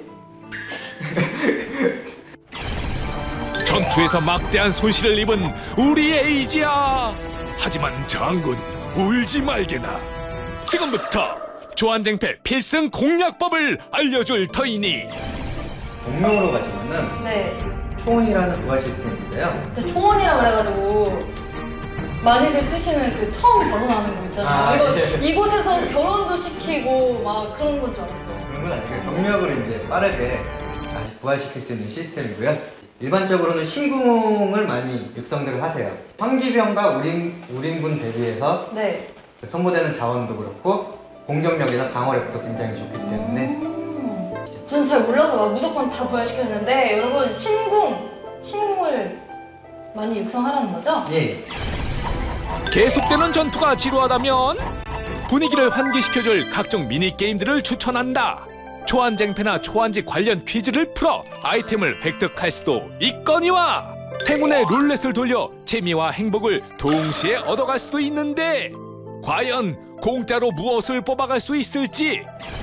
전투에서 막대한 손실을 입은 우리 에이지야. 하지만 장군 울지 말게나. 지금부터 조한쟁패 필승 공략법을 알려줄 터이니. 공룡으로 가시면은 네. 초원이라는 부활 시스템이 있어요. 진짜 초원이라 그래가지고 많이들 쓰시는 그 처음 결혼하는 거 있잖아요. 아, 이거 예. 이곳에서 결혼도 시키고 막 그런 건 줄 알았어요. 그런 건 아니고 병력을 이제 빠르게 다시 부활시킬 수 있는 시스템이고요. 일반적으로는 신궁을 많이 육성들을 하세요. 황기병과 우림, 우림군 대비해서 네. 소모되는 자원도 그렇고 공격력이나 방어력도 굉장히 좋기 때문에 저는 잘 몰라서 막 무조건 다 부활시켰는데 여러분 신궁! 신궁을 많이 육성하라는 거죠? 예. 계속되는 전투가 지루하다면 분위기를 환기시켜줄 각종 미니게임들을 추천한다. 초한쟁패나 초한지 관련 퀴즈를 풀어 아이템을 획득할 수도 있거니와 행운의 룰렛을 돌려 재미와 행복을 동시에 얻어갈 수도 있는데 과연 공짜로 무엇을 뽑아갈 수 있을지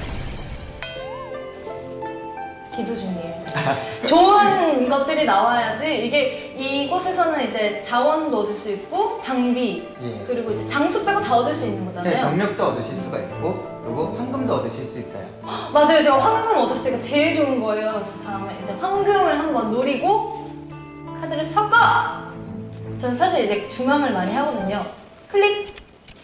기도 중이에요. 좋은 것들이 나와야지. 이게 이곳에서는 이제 자원도 얻을 수 있고 장비 예. 그리고 이제 장수 빼고 다 얻을 수 있는 네, 거잖아요. 병력도 얻으실 수가 있고 그리고 황금도 얻으실 수 있어요. 맞아요. 제가 황금 얻었으니까 제일 좋은 거예요. 다음에 이제 황금을 한번 노리고 카드를 섞어! 저는 사실 이제 중앙을 많이 하거든요. 클릭!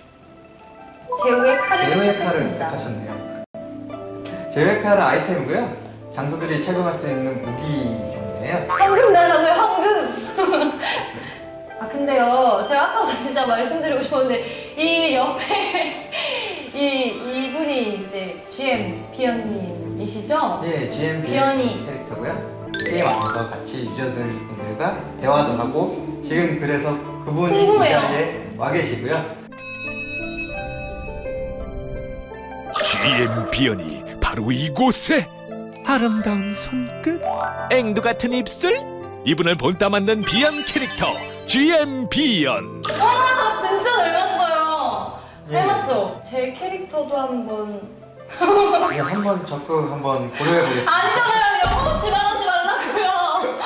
제우의 칼을 제우의 칼을 획득했습니다. 하셨네요. 제우의 칼은 아이템이고요. 장수들이 착용할 수 있는 무기 종류예요. 황금 달라고요, 황금! 아 근데요, 제가 아까부터 진짜 말씀드리고 싶었는데 이 옆에 이 이분이 이제 지엠 비연님이시죠? 예, 지엠 비연이 캐릭터고요. 게임 안에서 같이 유저들분들과 대화도 하고 지금 그래서 그분이 궁금해요. 이 자리에 와 계시고요. 지엠 비연이 바로 이곳에 아름다운 손끝, 앵두 같은 입술, 이분을 본따 만든 비연 캐릭터 지엠 비연. 와 진짜 늙었어요. 예. 닮았죠? 제 캐릭터도 한번 예, 한번 적극 한번 고려해 보겠습니다. 아니잖아요. 영혼 없이 말하지 말라고요.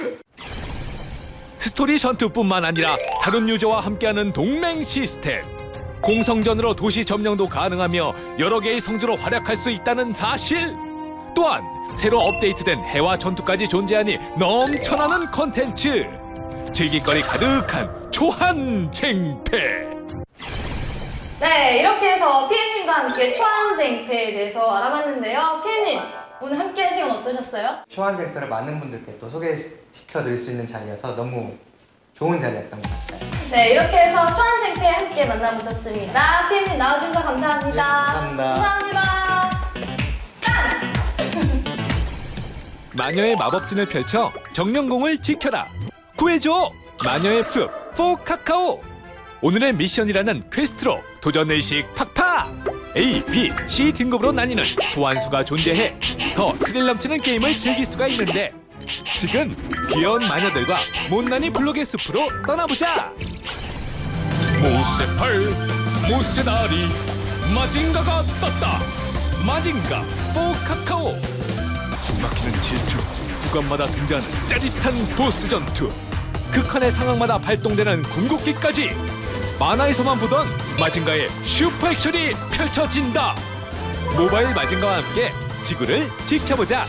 스토리 전투뿐만 아니라 다른 유저와 함께하는 동맹 시스템, 공성전으로 도시 점령도 가능하며 여러 개의 성지로 활약할 수 있다는 사실, 또한 새로 업데이트된 해와 전투까지 존재하니 넘쳐나는 콘텐츠, 즐길거리 가득한 초한쟁패. 네, 이렇게 해서 피엠님과 함께 초한쟁패에 대해서 알아봤는데요. 피엠님, 오늘 함께한 시간 어떠셨어요? 초한쟁패를 많은 분들께 또 소개시켜드릴 수 있는 자리여서 너무 좋은 자리였던 것 같아요. 네, 이렇게 해서 초한쟁패 함께 만나보셨습니다. 피엠님 나와주셔서 감사합니다. 네, 감사합니다. 감사합니다. 마녀의 마법진을 펼쳐 정령공을 지켜라. 구해줘 마녀의 숲 포 카카오. 오늘의 미션이라는 퀘스트로 도전의식 팍팍. A, B, C 등급으로 나뉘는 소환수가 존재해 더 스릴 넘치는 게임을 즐길 수가 있는데, 지금 귀여운 마녀들과 못난이 블록의 숲으로 떠나보자. 모세펄 무쇠다리 마징가가 떴다. 마징가 포 카카오. 숨막히는 질주, 구간마다 등장하는 짜릿한 보스 전투, 극한의 상황마다 발동되는 궁극기까지 만화에서만 보던 마징가의 슈퍼 액션이 펼쳐진다. 모바일 마징가와 함께 지구를 지켜보자.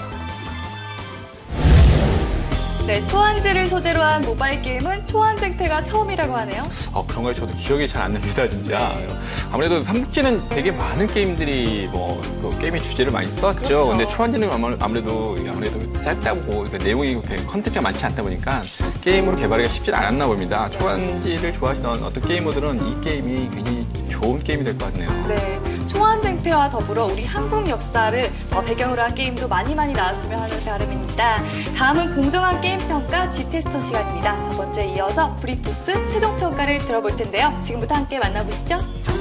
네, 초안지를 소재로 한 모바일 게임은 초안쟁패가 처음이라고 하네요. 어, 그런 걸 저도 기억이 잘 안 납니다, 진짜. 네. 아무래도 삼국지는 되게 많은 게임들이 뭐 그 게임의 주제를 많이 썼죠. 그렇죠. 근데 초안지는 아무래도 아무래도 짧다고 그러니까 내용이 그렇게 컨텐츠가 많지 않다 보니까 게임으로 개발하기가 쉽지 않았나 봅니다. 초안지를 좋아하시던 어떤 게이머들은 이 게임이 굉장히 좋은 게임이 될 것 같네요. 네, 초안쟁패와 더불어 우리 한국 역사를 배경으로 한 게임도 많이 많이 나왔으면 하는 바람입니다. 다음은 공정한 게임 평가 G테스터 시간입니다. 저번 주에 이어서 브릭포스 최종 평가를 들어볼 텐데요. 지금부터 함께 만나보시죠.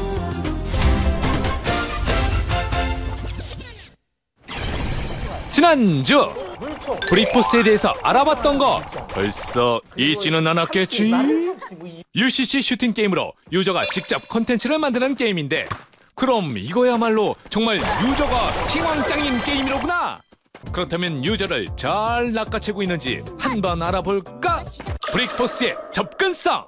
지난주 브릭포스에 대해서 알아봤던 거 벌써 잊지는 않았겠지? 유씨씨 슈팅 게임으로 유저가 직접 콘텐츠를 만드는 게임인데 그럼 이거야말로 정말 유저가 킹왕짱인 게임이로구나. 그렇다면 유저를 잘 낚아채고 있는지 한번 알아볼까? 브릭포스의 접근성.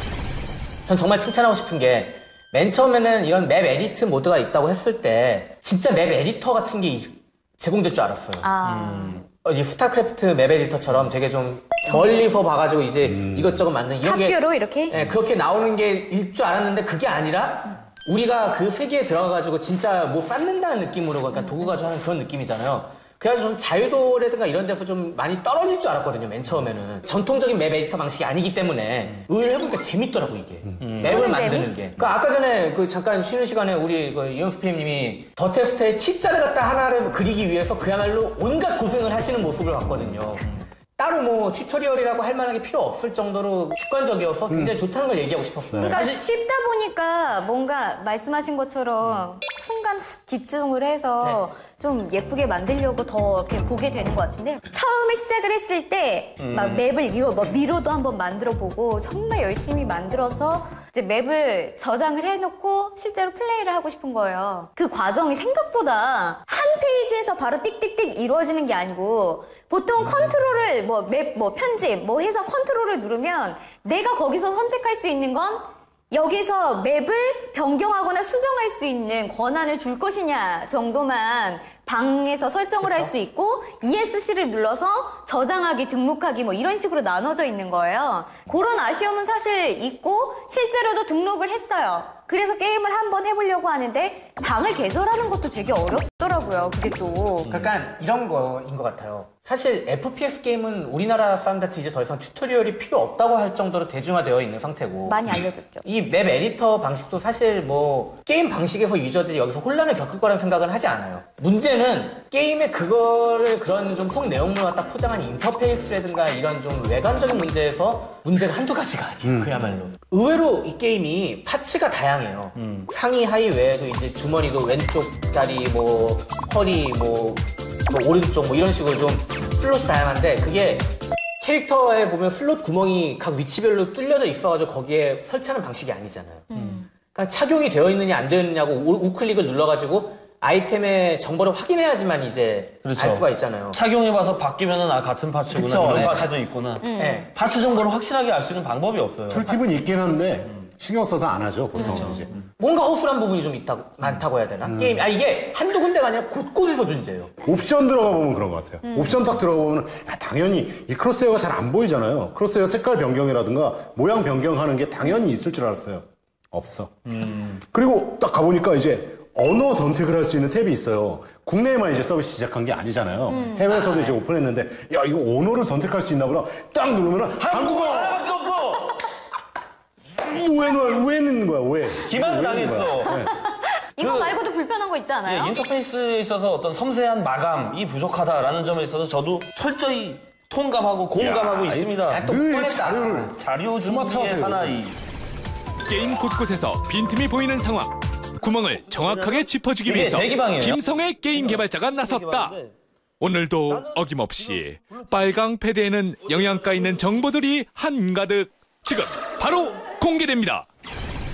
전 정말 칭찬하고 싶은 게 맨 처음에는 이런 맵 에디트 모드가 있다고 했을 때 진짜 맵 에디터 같은 게 제공될 줄 알았어요. 아. 음. 이 스타크래프트 맵 에디터처럼 되게 좀 멀리서 봐가지고 이제 음. 이것저것 만든 이런 게 탑뷰로 이렇게? 네, 그렇게 나오는 게 일 줄 알았는데 그게 아니라 우리가 그 세계에 들어가가지고 진짜 뭐 쌓는다는 느낌으로 그러니까 도구 가지고 하는 그런 느낌이잖아요. 그래서 좀 자유도라든가 이런 데서 좀 많이 떨어질 줄 알았거든요, 맨 처음에는. 전통적인 맵 에디터 방식이 아니기 때문에 의외로 해보니까 재밌더라고, 이게. 음. 맵을 만드는 재미? 게. 그 아까 전에 그 잠깐 쉬는 시간에 우리 그 이현수 피엠님이 더 테스트에 T자를 갖다 하나를 그리기 위해서 그야말로 온갖 고생을 하시는 모습을 봤거든요. 따로 뭐 튜토리얼이라고 할 만한 게 필요 없을 정도로 직관적이어서 굉장히 음. 좋다는 걸 얘기하고 싶었어요. 그러니까 쉽다 보니까 뭔가 말씀하신 것처럼 음. 순간 훅 집중을 해서 네. 좀 예쁘게 만들려고 더 이렇게 보게 되는 것 같은데 처음에 시작을 했을 때 막 음. 맵을 이로 뭐 미로도 한번 만들어 보고 정말 열심히 만들어서 이제 맵을 저장을 해놓고 실제로 플레이를 하고 싶은 거예요. 그 과정이 생각보다 한 페이지에서 바로 띡띡띡 이루어지는 게 아니고 보통 컨트롤을 뭐 맵 뭐 편집 뭐 해서 컨트롤을 누르면 내가 거기서 선택할 수 있는 건 여기서 맵을 변경하거나 수정할 수 있는 권한을 줄 것이냐 정도만 방에서 설정을 할 수 있고 이에스씨를 눌러서 저장하기, 등록하기 뭐 이런 식으로 나눠져 있는 거예요. 그런 아쉬움은 사실 있고 실제로도 등록을 했어요. 그래서 게임을 한번 해보려고 하는데 방을 개설하는 것도 되게 어렵더라고요. 그게 또. 약간 이런 거인 것 같아요. 사실 에프피에스 게임은 우리나라 사람들한테 이제 더 이상 튜토리얼이 필요 없다고 할 정도로 대중화되어 있는 상태고 많이 알려졌죠. 이 맵 에디터 방식도 사실 뭐 게임 방식에서 유저들이 여기서 혼란을 겪을 거라는 생각은 하지 않아요. 문제는 게임에 그거를 그런 좀 속 내용물과 딱 포장한 인터페이스라든가 이런 좀 외관적인 문제에서 문제가 한두 가지가 아니에요. 음. 그야말로. 의외로 이 게임이 파츠가 다양해요. 음. 상의, 하의 외에도 이제 주머니도 왼쪽 다리, 뭐 허리, 뭐, 뭐 오른쪽 뭐 이런 식으로 좀 슬롯이 다양한데 그게 캐릭터에 보면 슬롯 구멍이 각 위치별로 뚫려져 있어가지고 거기에 설치하는 방식이 아니잖아요. 음. 그러니까 착용이 되어 있느냐 안 되어 있느냐고 우클릭을 눌러가지고 아이템의 정보를 확인해야지만 이제 그렇죠. 알 수가 있잖아요. 착용해봐서 바뀌면은 아 같은 파츠구나 그쵸. 이런 네. 파츠도 있구나. 음. 네. 파츠 정보를 확실하게 알 수 있는 방법이 없어요. 툴팁은 있긴 한데 음. 신경 써서 안 하죠 보통 음. 이제. 뭔가 허술한 부분이 좀 있다고 많다고 해야 되나? 음. 게임 아 이게 한두 군데가 아니라 곳곳에서 존재해요. 옵션 들어가 보면 그런 것 같아요. 음. 옵션 딱 들어가 보면 야, 당연히 이 크로스헤어가 잘 안 보이잖아요. 크로스헤어 색깔 변경이라든가 모양 변경하는 게 당연히 있을 줄 알았어요. 없어. 음. 그리고 딱 가보니까 이제 언어 선택을 할 수 있는 탭이 있어요. 국내에만 이제 서비스 시작한 게 아니잖아요. 음. 해외에서도 아, 이제 오픈했는데 야 이거 언어를 선택할 수 있나 보다. 딱 누르면 한국어! 하나밖에 없어! 왜, 왜 있는 거야, 왜? 기만당했어. 네. 이거 그, 말고도 불편한 거 있지 않아요? 예, 인터페이스에 있어서 어떤 섬세한 마감이 부족하다라는 점에 있어서 저도 철저히 통감하고 공감하고 야, 있습니다. 야, 늘 자료를 자료 준비의 사나이. 게임 곳곳에서 빈틈이 보이는 상황. 구멍을 정확하게 짚어주기 위해서 김성애 게임 개발자가 나섰다. 오늘도 어김없이 빨강 패드에는 영양가 있는 정보들이 한가득 지금 바로 공개됩니다.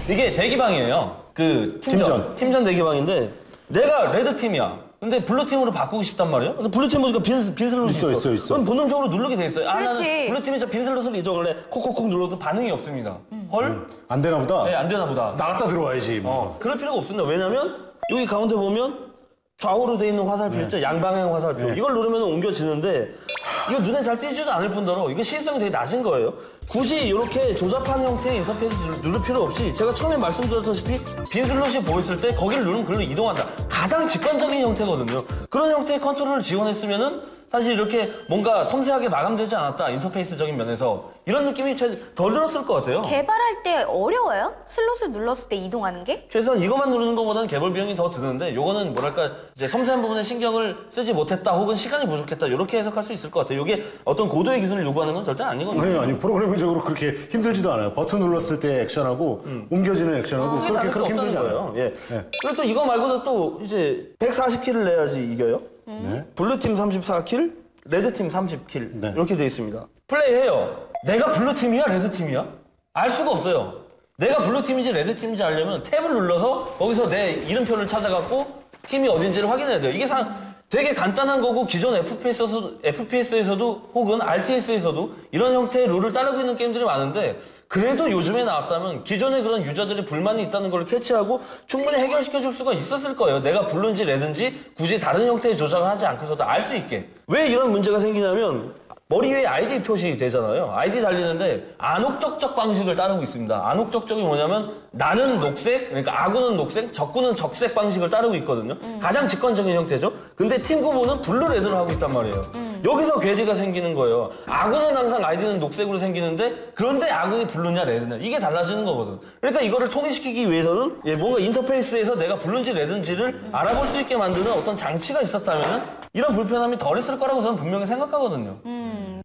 이게 대기방이에요. 그 팀전. 팀전. 팀전 대기방인데 내가 레드 팀이야. 근데 블루 팀으로 바꾸고 싶단 말이에요. 근데 블루 팀 보니까 빈, 빈슬롯이 있어, 있어. 있어, 있어. 그럼 본능적으로 누르게 돼 있어요. 아, 그렇지. 나는 블루 팀이 저 빈슬롯을 이동을 해. 콕콕콕 눌러도 반응이 없습니다. 헐? 음. 안 되나 보다. 네, 안 되나 보다. 나갔다 들어와야지. 어, 그럴 필요가 없습니다. 왜냐면 여기 가운데 보면 좌우로 돼 있는 화살표 있죠? 양방향 화살표. 네. 이걸 누르면 옮겨지는데 이거 눈에 잘 띄지도 않을 뿐더러 이거 시의성이 되게 낮은 거예요. 굳이 이렇게 조잡한 형태의 인터페이스 누를 필요 없이 제가 처음에 말씀드렸다시피 빈 슬롯이 보였을 때 거기를 누르면 그걸로 이동한다. 가장 직관적인 형태거든요. 그런 형태의 컨트롤을 지원했으면은 사실 이렇게 뭔가 섬세하게 마감되지 않았다. 인터페이스적인 면에서 이런 느낌이 덜 들었을 것 같아요. 개발할 때 어려워요? 슬롯을 눌렀을 때 이동하는 게? 최소한 이것만 누르는 것보다는 개발 비용이 더 드는데 이거는 뭐랄까 이제 섬세한 부분에 신경을 쓰지 못했다 혹은 시간이 부족했다 이렇게 해석할 수 있을 것 같아요. 이게 어떤 고도의 기술을 요구하는 건 절대 아니거든요. 아니 아니 프로그래밍적으로 그렇게 힘들지도 않아요. 버튼 눌렀을 때 액션하고 음. 옮겨지는 액션하고 그게 그렇게 다를 게 그렇게 힘들지 없다는 않아요. 거예요. 예. 네. 그리고 또 이거 말고도 또 이제 백사십 킬을 내야지 이겨요. 네. 블루팀 삼십사 킬, 레드팀 삼십 킬 네. 이렇게 돼 있습니다. 플레이해요. 내가 블루팀이야 레드팀이야? 알 수가 없어요. 내가 블루팀인지 레드팀인지 알려면 탭을 눌러서 거기서 내 이름표를 찾아갖고 팀이 어딘지를 확인해야 돼요. 이게 상 되게 간단한 거고 기존 에프피에스에서도, 에프피에스에서도 혹은 알티에스에서도 이런 형태의 룰을 따르고 있는 게임들이 많은데 그래도 요즘에 나왔다면 기존의 그런 유저들의 불만이 있다는 걸 캐치하고 충분히 해결시켜줄 수가 있었을 거예요. 내가 블루인지 레드인지 굳이 다른 형태의 조작을 하지 않고서도 알 수 있게. 왜 이런 문제가 생기냐면 머리 위에 아이디 표시 되잖아요. 아이디 달리는데 안옥적적 방식을 따르고 있습니다. 안옥적적이 뭐냐면 나는 녹색, 그러니까 아군은 녹색, 적군은 적색 방식을 따르고 있거든요. 음. 가장 직관적인 형태죠. 근데 팀 구분은 블루 레드로 하고 있단 말이에요. 음. 여기서 괴리가 생기는 거예요. 아군은 항상 아이디는 녹색으로 생기는데 그런데 아군이 블루냐 레드냐 이게 달라지는 거거든. 그러니까 이거를 통일시키기 위해서는 예, 뭔가 인터페이스에서 내가 블루인지 레드인지를 음. 알아볼 수 있게 만드는 어떤 장치가 있었다면 이런 불편함이 덜 있을 거라고 저는 분명히 생각하거든요. 음.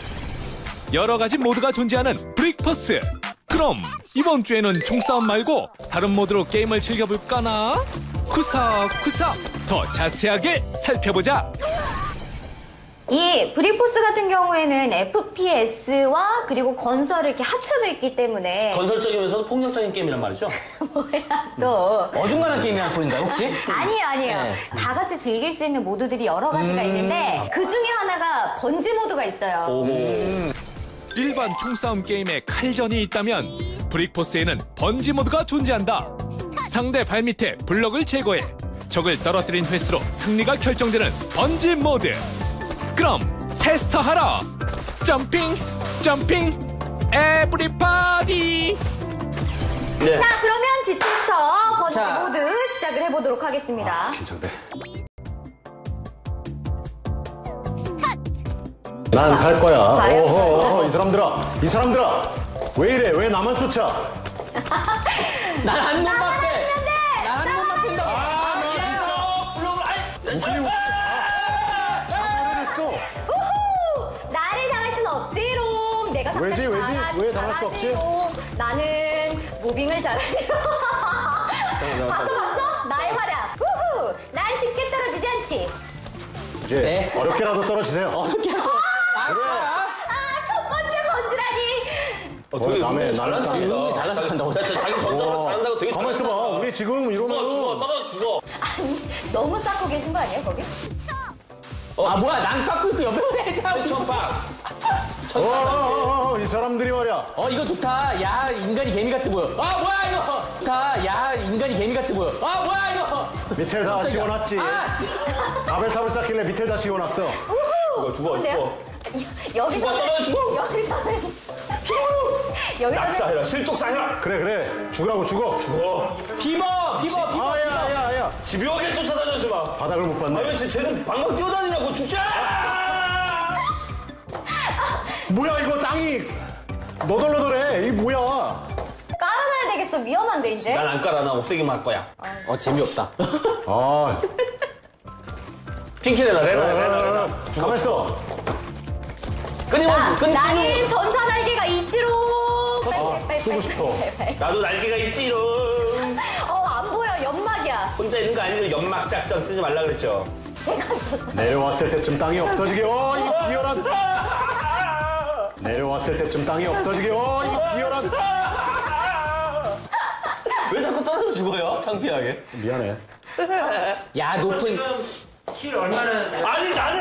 여러 가지 모드가 존재하는 브릭포스. 그럼 이번 주에는 총싸움 말고 다른 모드로 게임을 즐겨볼까나? 구석구석 더 자세하게 살펴보자. 이 브릭포스 같은 경우에는 에프피에스와 그리고 건설을 이렇게 합쳐져 있기 때문에 건설적이면서도 폭력적인 게임이란 말이죠? 뭐야 또 어중간한 게임이라는 소린가요 혹시? 아니에요 아니에요 네. 다 같이 즐길 수 있는 모드들이 여러 가지가 음. 있는데 그 중에 하나가 번지 모드가 있어요. 음. 일반 총싸움 게임에 칼전이 있다면 브릭포스에는 번지 모드가 존재한다. 상대 발밑에 블럭을 제거해 적을 떨어뜨린 횟수로 승리가 결정되는 번지 모드. 그럼 테스터하라. 점핑 점핑 에브리바디. 네. 자 그러면 G테스터 번지 자. 모드 시작을 해보도록 하겠습니다. 괜찮네. 난 살 거야. 과연? 어허, 어허, 이 사람들아, 이 사람들아, 왜 이래? 왜 나만 쫓아? 난 한 번만 빼. 돼! 난 한 번만 뺀다고. 잘했어. 우후! 나를 당할 순 없지롱. 내가 왜지, 왜지? 잘하지, 왜 당할 수 없지? 잘하지롱. 나는 무빙을 잘하지롱. 봤어 봤어? 나의 활약. 우후! 난 쉽게 떨어지지 않지. 이제 네. 어렵게라도 떨어지세요. 어렵게라도. 아, 첫 번째 번지라니. 어, 어, 다음에 잘난 나는 척이다. 잘난 척한다고. 자기 전적으로 잘한다고 되게 가만 있어봐. 잘한다. 우리 지금 죽어 죽어 이러면 떨어져 죽어. 아니, 너무 쌓고 계신 거 아니에요, 거기? 아 뭐야 난 쌓고 있고 옆에 내자. 천 박스. 어, 어, 어, 어, 이 사람들이 말이야. 어 이거 좋다. 야 인간이 개미같이 보여. 아 뭐야 이거. 좋다. 야 인간이 개미같이 보여. 아 뭐야 이거. 밑에 다 지워놨지. 아, 진- 바벨탑을 쌓길래 밑에 다 지워놨어. 우후! 죽어, 죽어, 근데요? 여기서는, 죽어, 떨어져, 죽어. 여기서는, 여기서는 낙사해라 실족사해라. 그래, 그래. 죽으라고 죽어. 죽어. 비버 비버 비버. 아, 야, 야, 야. 집요하게 쫓아다녀지 마. 바닥을 못 봤네. 아왜 쟤는 방방 뛰어다니냐고 죽자. 뭐야, 이거 땅이 너덜너덜해. 이게 뭐야. 깔아놔야 되겠어. 위험한데, 이제. 난 안 깔아. 나 없애기만 할 거야. 어 재미없다. 아, 핑키 내놔 레나 레나 레나. 가만 있어. 끊임없이 자, 끊임 나는 전사 날개가 있지롱. 아, 빨리, 쓰고 빨리, 싶어. 빨리, 빨리. 나도 날개가 있지롱. 어, 안 보여. 연막이야. 혼자 있는 거 아니고 연막 작전 쓰지 말라 그랬죠. 제가 썼어. 내려왔을 때쯤 땅이 없어지게. 어, 이 비열한. 내려왔을 때쯤 땅이 없어지게. 어, 이 비열한. 떨어져서 죽어요. 창피하게. 미안해. 야 높은 킬 얼마나? 아니 나는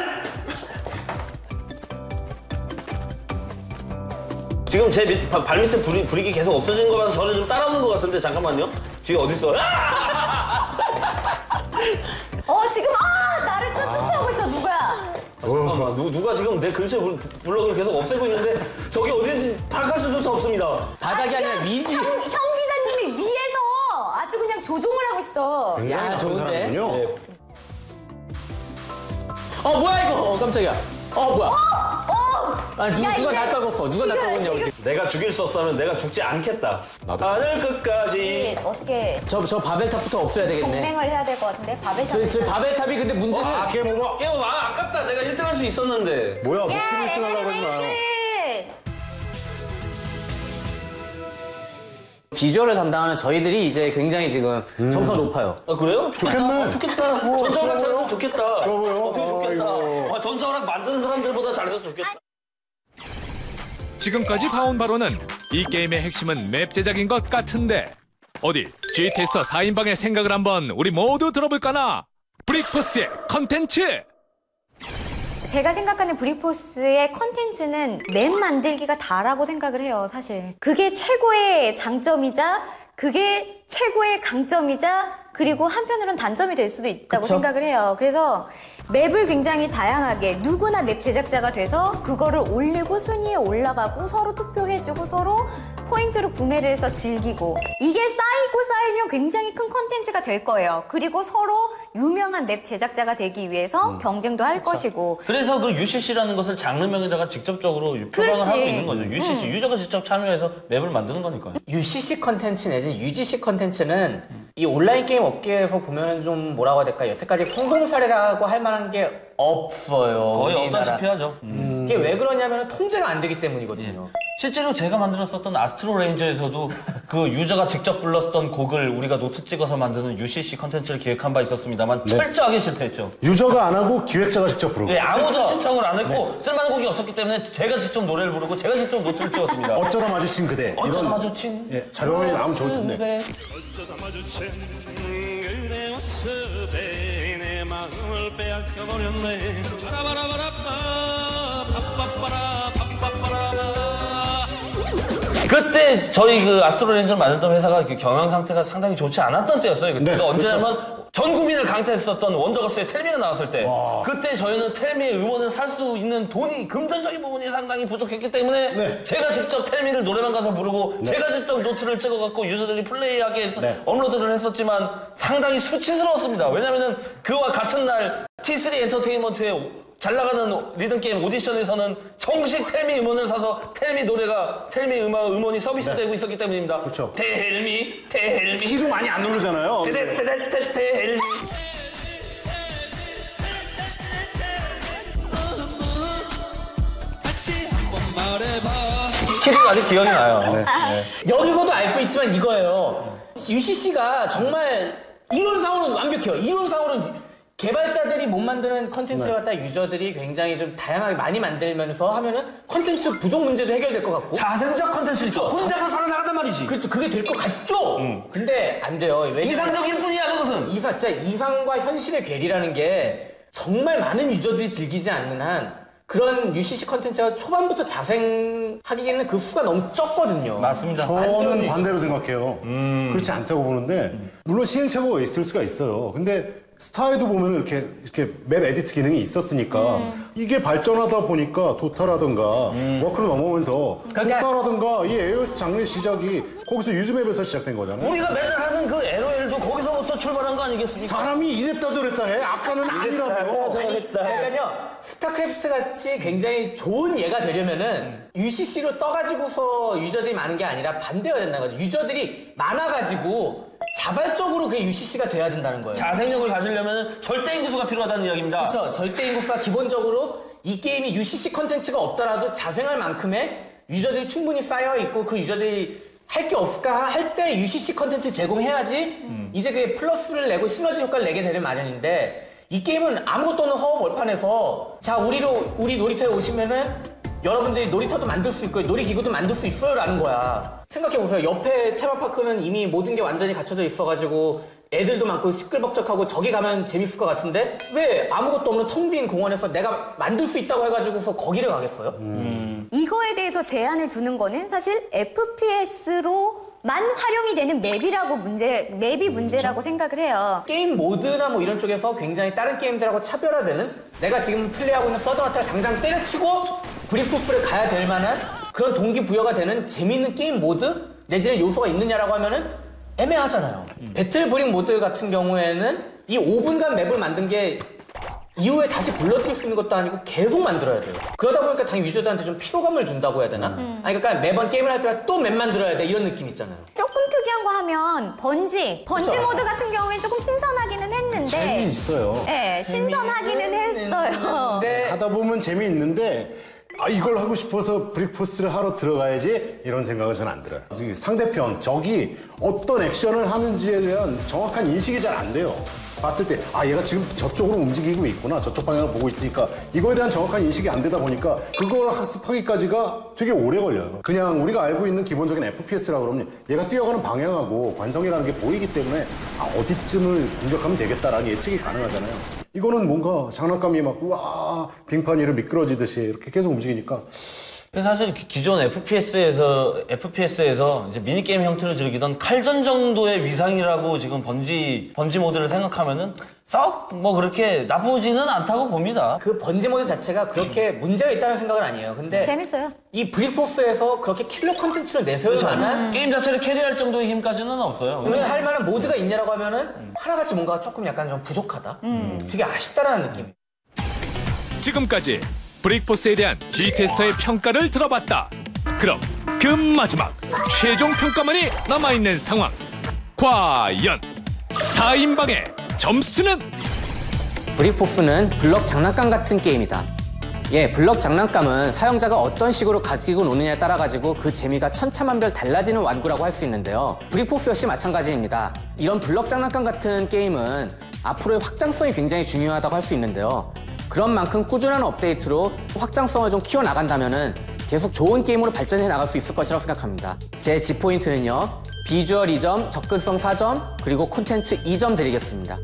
지금 제 밑, 바, 발 밑에 불이, 불이기 계속 없어지는 거 봐서 저를 좀 따라오는 것 같은데 잠깐만요. 뒤에 어디 있어? 어 지금 아 나를 쫓아오고 있어 누구야? 잠깐만 누, 누가 지금 내 근처에 불, 블럭을 계속 없애고 있는데 저기 어딘지 파악할 수조차 없습니다. 바닥이 아, 아니라 위지. 형, 형 기자님이 위에서 아주 그냥 조종을 하고 있어. 야 좋은데. 네. 어 뭐야 이거? 어, 깜짝이야. 어 뭐야? 어! 어! 아니 누가 야, 누가 이제 날 떨궜어? 누가 날 지금, 떨궜냐 지금. 내가 죽일 수 없다면 내가 죽지 않겠다. 나도. 하늘 끝까지. 네, 어떻게 저 저 바벨탑부터 없애야 되겠네. 동맹을 해야 될 것 같은데 바벨탑. 저, 저 바벨탑이 근데 문제는 아, 게임 오버. 게임 오버. 아, 아깝다. 내가 일 등 할 수 있었는데. 뭐야, 뭐 야, 일 등 하려고 그러지 마요. 비주얼을 담당하는 저희들이 이제 굉장히 지금 점수가 높아요. 아, 그래요? 좋겠다. 좋겠네. 아, 좋겠다. 전자오락 잘해서 좋겠다. 좋아 보여. 어, 되게 좋겠다. 아이고. 와, 전자오락 만드는 사람들보다 잘해서 좋겠다. 지금까지 봐온 바로는 이 게임의 핵심은 맵 제작인 것 같은데 어디 G테스터 사 인방의 생각을 한번 우리 모두 들어볼까나. 브릭포스의 컨텐츠. 제가 생각하는 브릭포스의 컨텐츠는 맵 만들기가 다라고 생각을 해요, 사실. 그게 최고의 장점이자 그게 최고의 강점이자 그리고 한편으로는 단점이 될 수도 있다고 그쵸? 생각을 해요. 그래서 맵을 굉장히 다양하게 누구나 맵 제작자가 돼서 그거를 올리고 순위에 올라가고 서로 투표해주고 서로 포인트로 구매를 해서 즐기고 이게 쌓이고 쌓이면 굉장히 큰 컨텐츠가 될 거예요. 그리고 서로 유명한 맵 제작자가 되기 위해서 음. 경쟁도 할 것이고 그래서 그 유씨씨라는 것을 장르명에다가 직접적으로 표방을 그렇지. 하고 있는 거죠. 유씨씨, 음. 유저가 직접 참여해서 맵을 만드는 거니까요. 유씨씨 컨텐츠 내지는 유지씨 컨텐츠는 이 온라인 게임 업계에서 보면은 좀 뭐라고 해야 될까? 여태까지 성공 사례라고 할 만한 게 없어요. 거의 우리나라. 없다시피 하죠. 음. 이게 왜 그러냐면 통제가 안 되기 때문이거든요. 실제로 제가 만들었었던 아스트로 레인저에서도 그 유저가 직접 불렀던 곡을 우리가 노트 찍어서 만드는 유씨씨 컨텐츠를 기획한 바 있었습니다만 네. 철저하게 실패했죠. 유저가 안 하고 기획자가 직접 부르고. 네, 아무도 신청을 안 했고 쓸만한 곡이 없었기 때문에 제가 직접 노래를 부르고 제가 직접 노트를 찍었습니다. 어쩌다 마주친 그대. 어쩌다 이런, 마주친 예, 자료화면이 나오면 좋을 텐데. 어쩌다 마주친 그대 모습에 내 마음을 빼앗겨버렸네. 바라바라바라빠 바빠빠라 바빠빠라. 그때 저희 그 아스트로 레인저를 만들던 회사가 경영 상태가 상당히 좋지 않았던 때였어요. 그때가 네, 언제냐면 그렇죠. 전 국민을 강타했었던 원더걸스의 텔미가 나왔을 때 그때 저희는 텔미의 음원을 살 수 있는 돈이 금전적인 부분이 상당히 부족했기 때문에 네. 제가 직접 텔미를 노래방 가서 부르고 네. 제가 직접 노트를 찍어갖고 유저들이 플레이하게 해서 네. 업로드를 했었지만 상당히 수치스러웠습니다. 왜냐면은 그와 같은 날 티쓰리 엔터테인먼트의 잘 나가는 리듬게임 오디션에서는 정식 텔미 음원을 사서 텔미 노래가 텔미 음악 음원이 서비스되고 네. 있었기 때문입니다. 그렇죠. 텔미 텔미 키도 많이 안 누르잖아요. 텔텔텔 텔미 키도 아직 기억이 나요. 네. 여기서도 알 수 있지만 이거예요. 유씨씨가 정말 이론상으로는 완벽해요. 이론상으로는 개발자들이 못 만드는 컨텐츠를 갖다 유저들이 굉장히 좀 다양하게 많이 만들면서 하면은 컨텐츠 부족 문제도 해결될 것 같고 자생적 컨텐츠죠. 혼자서 살아나간단 말이지. 그렇죠. 그게 될 것 같죠? 음. 근데 안 돼요. 왜냐면 이상적인 뿐이야 그것은. 이상, 진짜 이상과 현실의 괴리라는 게 정말 많은 유저들이 즐기지 않는 한 그런 유씨씨 컨텐츠가 초반부터 자생하기에는 그 수가 너무 적거든요. 맞습니다. 저는 반대로 생각해요. 음. 그렇지 않다고 보는데 물론 시행착오가 있을 수가 있어요. 근데 스타에도 보면 이렇게 이렇게 맵 에디트 기능이 있었으니까 음. 이게 발전하다 보니까 도타라든가 음. 워크로 넘어오면서 그러니까- 도타라든가 이 에이오에스 장르 시작이 거기서 유즈맵에서 시작된 거잖아요. 우리가 맨날 하는 그 엘오엘도 거기서부터 출발한 거 아니겠습니까? 사람이 이랬다 저랬다 해. 아까는 아니라고. 그러니까요, 스타크래프트 같이 굉장히 좋은 예가 되려면은 유씨씨로 떠가지고서 유저들이 많은 게 아니라 반대여야 된다는 거죠. 유저들이 많아가지고 자발적으로 그게 유씨씨가 돼야 된다는 거예요. 자생력을 가지려면 절대 인구수가 필요하다는 이야기입니다. 그렇죠. 절대 인구수가 기본적으로 이 게임이 유씨씨 컨텐츠가 없더라도 자생할 만큼의 유저들이 충분히 쌓여 있고 그 유저들이 할 게 없을까 할 때 유씨씨 컨텐츠 제공해야지 음. 이제 그게 플러스를 내고 시너지 효과를 내게 되는 마련인데 이 게임은 아무것도 없는 허허 벌판에서 자 우리로 우리 놀이터에 오시면은 여러분들이 놀이터도 만들 수 있고 놀이기구도 만들 수 있어요 라는 거야. 생각해보세요. 옆에 테마파크는 이미 모든 게 완전히 갖춰져 있어가지고 애들도 많고 시끌벅적하고 저기 가면 재밌을 것 같은데 왜 아무것도 없는 텅 빈 공원에서 내가 만들 수 있다고 해가지고서 거기를 가겠어요? 음. 이거에 대해서 제한을 두는 거는 사실 에프피에스로 만 활용이 되는 맵이라고 문제, 맵이 문제라고 생각을 해요. 게임 모드나 뭐 이런 쪽에서 굉장히 다른 게임들하고 차별화되는 내가 지금 플레이하고 있는 서든어택을 당장 때려치고 브리프스를 가야 될 만한 그런 동기부여가 되는 재미있는 게임 모드 내지는 요소가 있느냐라고 하면은 애매하잖아요. 음. 배틀 브릭 모드 같은 경우에는 이 오 분간 맵을 만든 게 이후에 다시 불러들일 수 있는 것도 아니고 계속 만들어야 돼요. 그러다 보니까 당연히 유저들한테 좀 피로감을 준다고 해야 되나? 음. 아니 그러니까 매번 게임을 할 때마다 또 맵 만들어야 돼 이런 느낌 있잖아요. 조금 특이한 거 하면 번지, 번지 그쵸? 모드 같은 경우에 조금 신선하기는 했는데 재미있어요. 네, 신선하기는 했어요. 네. 하다 보면 재미있는데 아 이걸 하고 싶어서 브릭포스를 하러 들어가야지 이런 생각은 저는 안 들어요. 상대편 적이 어떤 액션을 하는지에 대한 정확한 인식이 잘 안 돼요. 봤을 때 아 얘가 지금 저쪽으로 움직이고 있구나 저쪽 방향을 보고 있으니까 이거에 대한 정확한 인식이 안 되다 보니까 그걸 학습하기까지가 되게 오래 걸려요. 그냥 우리가 알고 있는 기본적인 에프피에스라고 그러면 얘가 뛰어가는 방향하고 관성이라는 게 보이기 때문에 아 어디쯤을 공격하면 되겠다라는 예측이 가능하잖아요. 이거는 뭔가 장난감이 막 우와 빙판 위를 미끄러지듯이 이렇게 계속 움직이니까 사실 기존 에프피에스에서 에프피에스에서 이제 미니게임 형태를 즐기던 칼전 정도의 위상이라고 지금 번지 번지 모드를 생각하면은 썩 뭐 그렇게 나쁘지는 않다고 봅니다. 그 번지 모드 자체가 그렇게 문제가 있다는 생각은 아니에요. 근데 재밌어요. 이 브릭포스에서 그렇게 킬러 컨텐츠를 내세울 그렇죠. 만한 음. 게임 자체를 캐리할 정도의 힘까지는 없어요. 오늘 할 만한 모드가 있냐라고 하면은 음. 하나같이 뭔가 조금 약간 좀 부족하다. 음. 되게 아쉽다라는 느낌. 지금까지 브릭포스에 대한 G테스터의 평가를 들어봤다. 그럼 그 마지막 최종 평가만이 남아있는 상황. 과연 사 인방의 점수는? 브릭포스는 블럭 장난감 같은 게임이다. 예, 블럭 장난감은 사용자가 어떤 식으로 가지고 노느냐에 따라 가지고 그 재미가 천차만별 달라지는 완구라고 할 수 있는데요. 브릭포스 역시 마찬가지입니다. 이런 블럭 장난감 같은 게임은 앞으로의 확장성이 굉장히 중요하다고 할 수 있는데요. 그런 만큼 꾸준한 업데이트로 확장성을 좀 키워나간다면은 계속 좋은 게임으로 발전해 나갈 수 있을 것이라고 생각합니다. 제 G포인트는요. 비주얼 이 점, 접근성 사 점, 그리고 콘텐츠 이 점 드리겠습니다.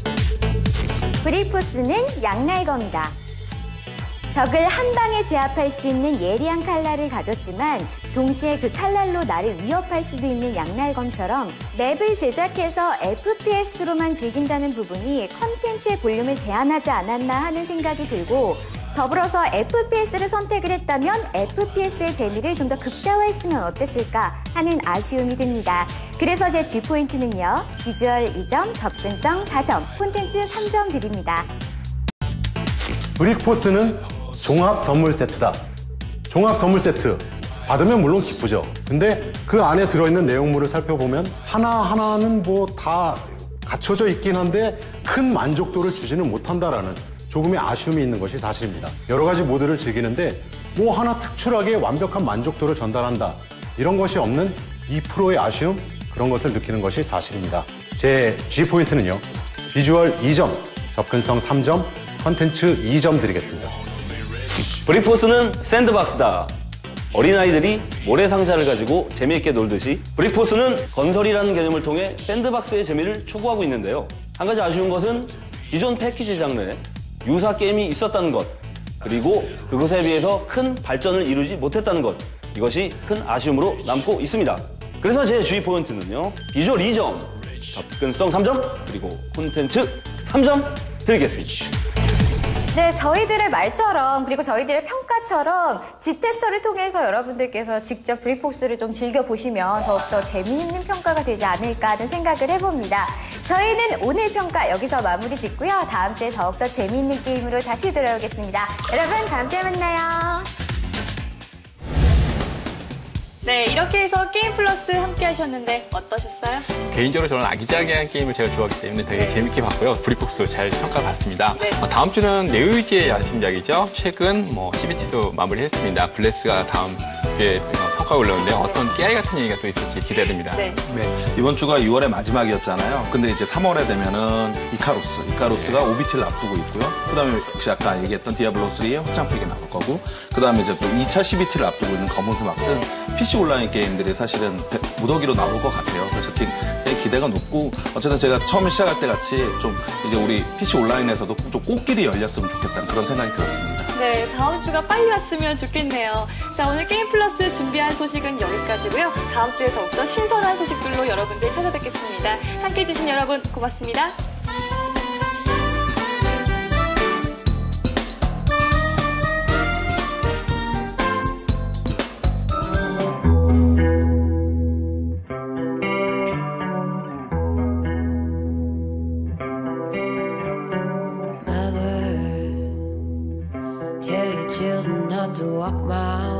브릭포스는 양날검이다. 적을 한 방에 제압할 수 있는 예리한 칼날을 가졌지만 동시에 그 칼날로 나를 위협할 수도 있는 양날검처럼 맵을 제작해서 에프피에스로만 즐긴다는 부분이 컨텐츠의 볼륨을 제한하지 않았나 하는 생각이 들고 더불어서 에프피에스를 선택을 했다면 에프피에스의 재미를 좀 더 극대화했으면 어땠을까 하는 아쉬움이 듭니다. 그래서 제 G포인트는요. 비주얼 이 점, 접근성 사 점, 콘텐츠 삼 점 드립니다. 브릭포스는 종합 선물 세트다. 종합 선물 세트 받으면 물론 기쁘죠. 근데 그 안에 들어있는 내용물을 살펴보면 하나하나는 뭐 다 갖춰져 있긴 한데 큰 만족도를 주지는 못한다라는 조금의 아쉬움이 있는 것이 사실입니다. 여러 가지 모드를 즐기는데 뭐 하나 특출하게 완벽한 만족도를 전달한다. 이런 것이 없는 이 퍼센트의 아쉬움, 그런 것을 느끼는 것이 사실입니다. 제 G포인트는요. 비주얼 이 점, 접근성 삼 점, 컨텐츠 이 점 드리겠습니다. 브릭포스는 샌드박스다. 어린아이들이 모래상자를 가지고 재미있게 놀듯이 브릭포스는 건설이라는 개념을 통해 샌드박스의 재미를 추구하고 있는데요. 한 가지 아쉬운 것은 기존 패키지 장르에 유사 게임이 있었다는 것, 그리고 그것에 비해서 큰 발전을 이루지 못했다는 것, 이것이 큰 아쉬움으로 남고 있습니다. 그래서 제 G포인트는요. 비주얼 이 점, 접근성 삼 점, 그리고 콘텐츠 삼 점 드리겠습니다. 네, 저희들의 말처럼 그리고 저희들의 평가처럼 G테스터를 통해서 여러분들께서 직접 브릭포스를 좀 즐겨보시면 더욱더 재미있는 평가가 되지 않을까 하는 생각을 해봅니다. 저희는 오늘 평가 여기서 마무리 짓고요. 다음 주에 더욱더 재미있는 게임으로 다시 돌아오겠습니다. 여러분, 다음 주에 만나요. 네, 이렇게 해서 게임 플러스 함께 하셨는데 어떠셨어요? 개인적으로 저는 아기자기한 게임을 제가 좋아하기 때문에 되게 네. 재밌게 봤고요. 브릭포스 잘 평가받습니다. 네. 어, 다음 주는 네오유지의 야심작이죠. 최근 뭐 씨비티도 마무리했습니다. 블레스가 다음 주에 효과가 올라오는데 어떤 깨알 같은 얘기가 또 있을지 기대됩니다. 네. 네, 이번 주가 유월의 마지막이었잖아요. 근데 이제 삼월에 되면은 이카루스, 이카루스가 네. 오비티를 앞두고 있고요. 그다음에 역시 아까 얘기했던 디아블로 쓰리의 확장 팩이 나올 거고, 그다음에 이제 또 이 차 씨비티를 앞두고 있는 검은수 막등 피씨 온라인 게임들이 사실은 무더기로 나올 것 같아요. 그래서 굉장히 기대가 높고, 어쨌든 제가 처음에 시작할 때 같이 좀 이제 우리 피씨 온라인에서도 좀 꽃길이 열렸으면 좋겠다는 그런 생각이 들었습니다. 네, 다음 주가 빨리 왔으면 좋겠네요. 자, 오늘 게임 플러스 준비한 소식은 여기까지고요. 다음 주에 더욱더 신선한 소식들로 여러분들 찾아뵙겠습니다. 함께해 주신 여러분 고맙습니다. Tell your children not to walk my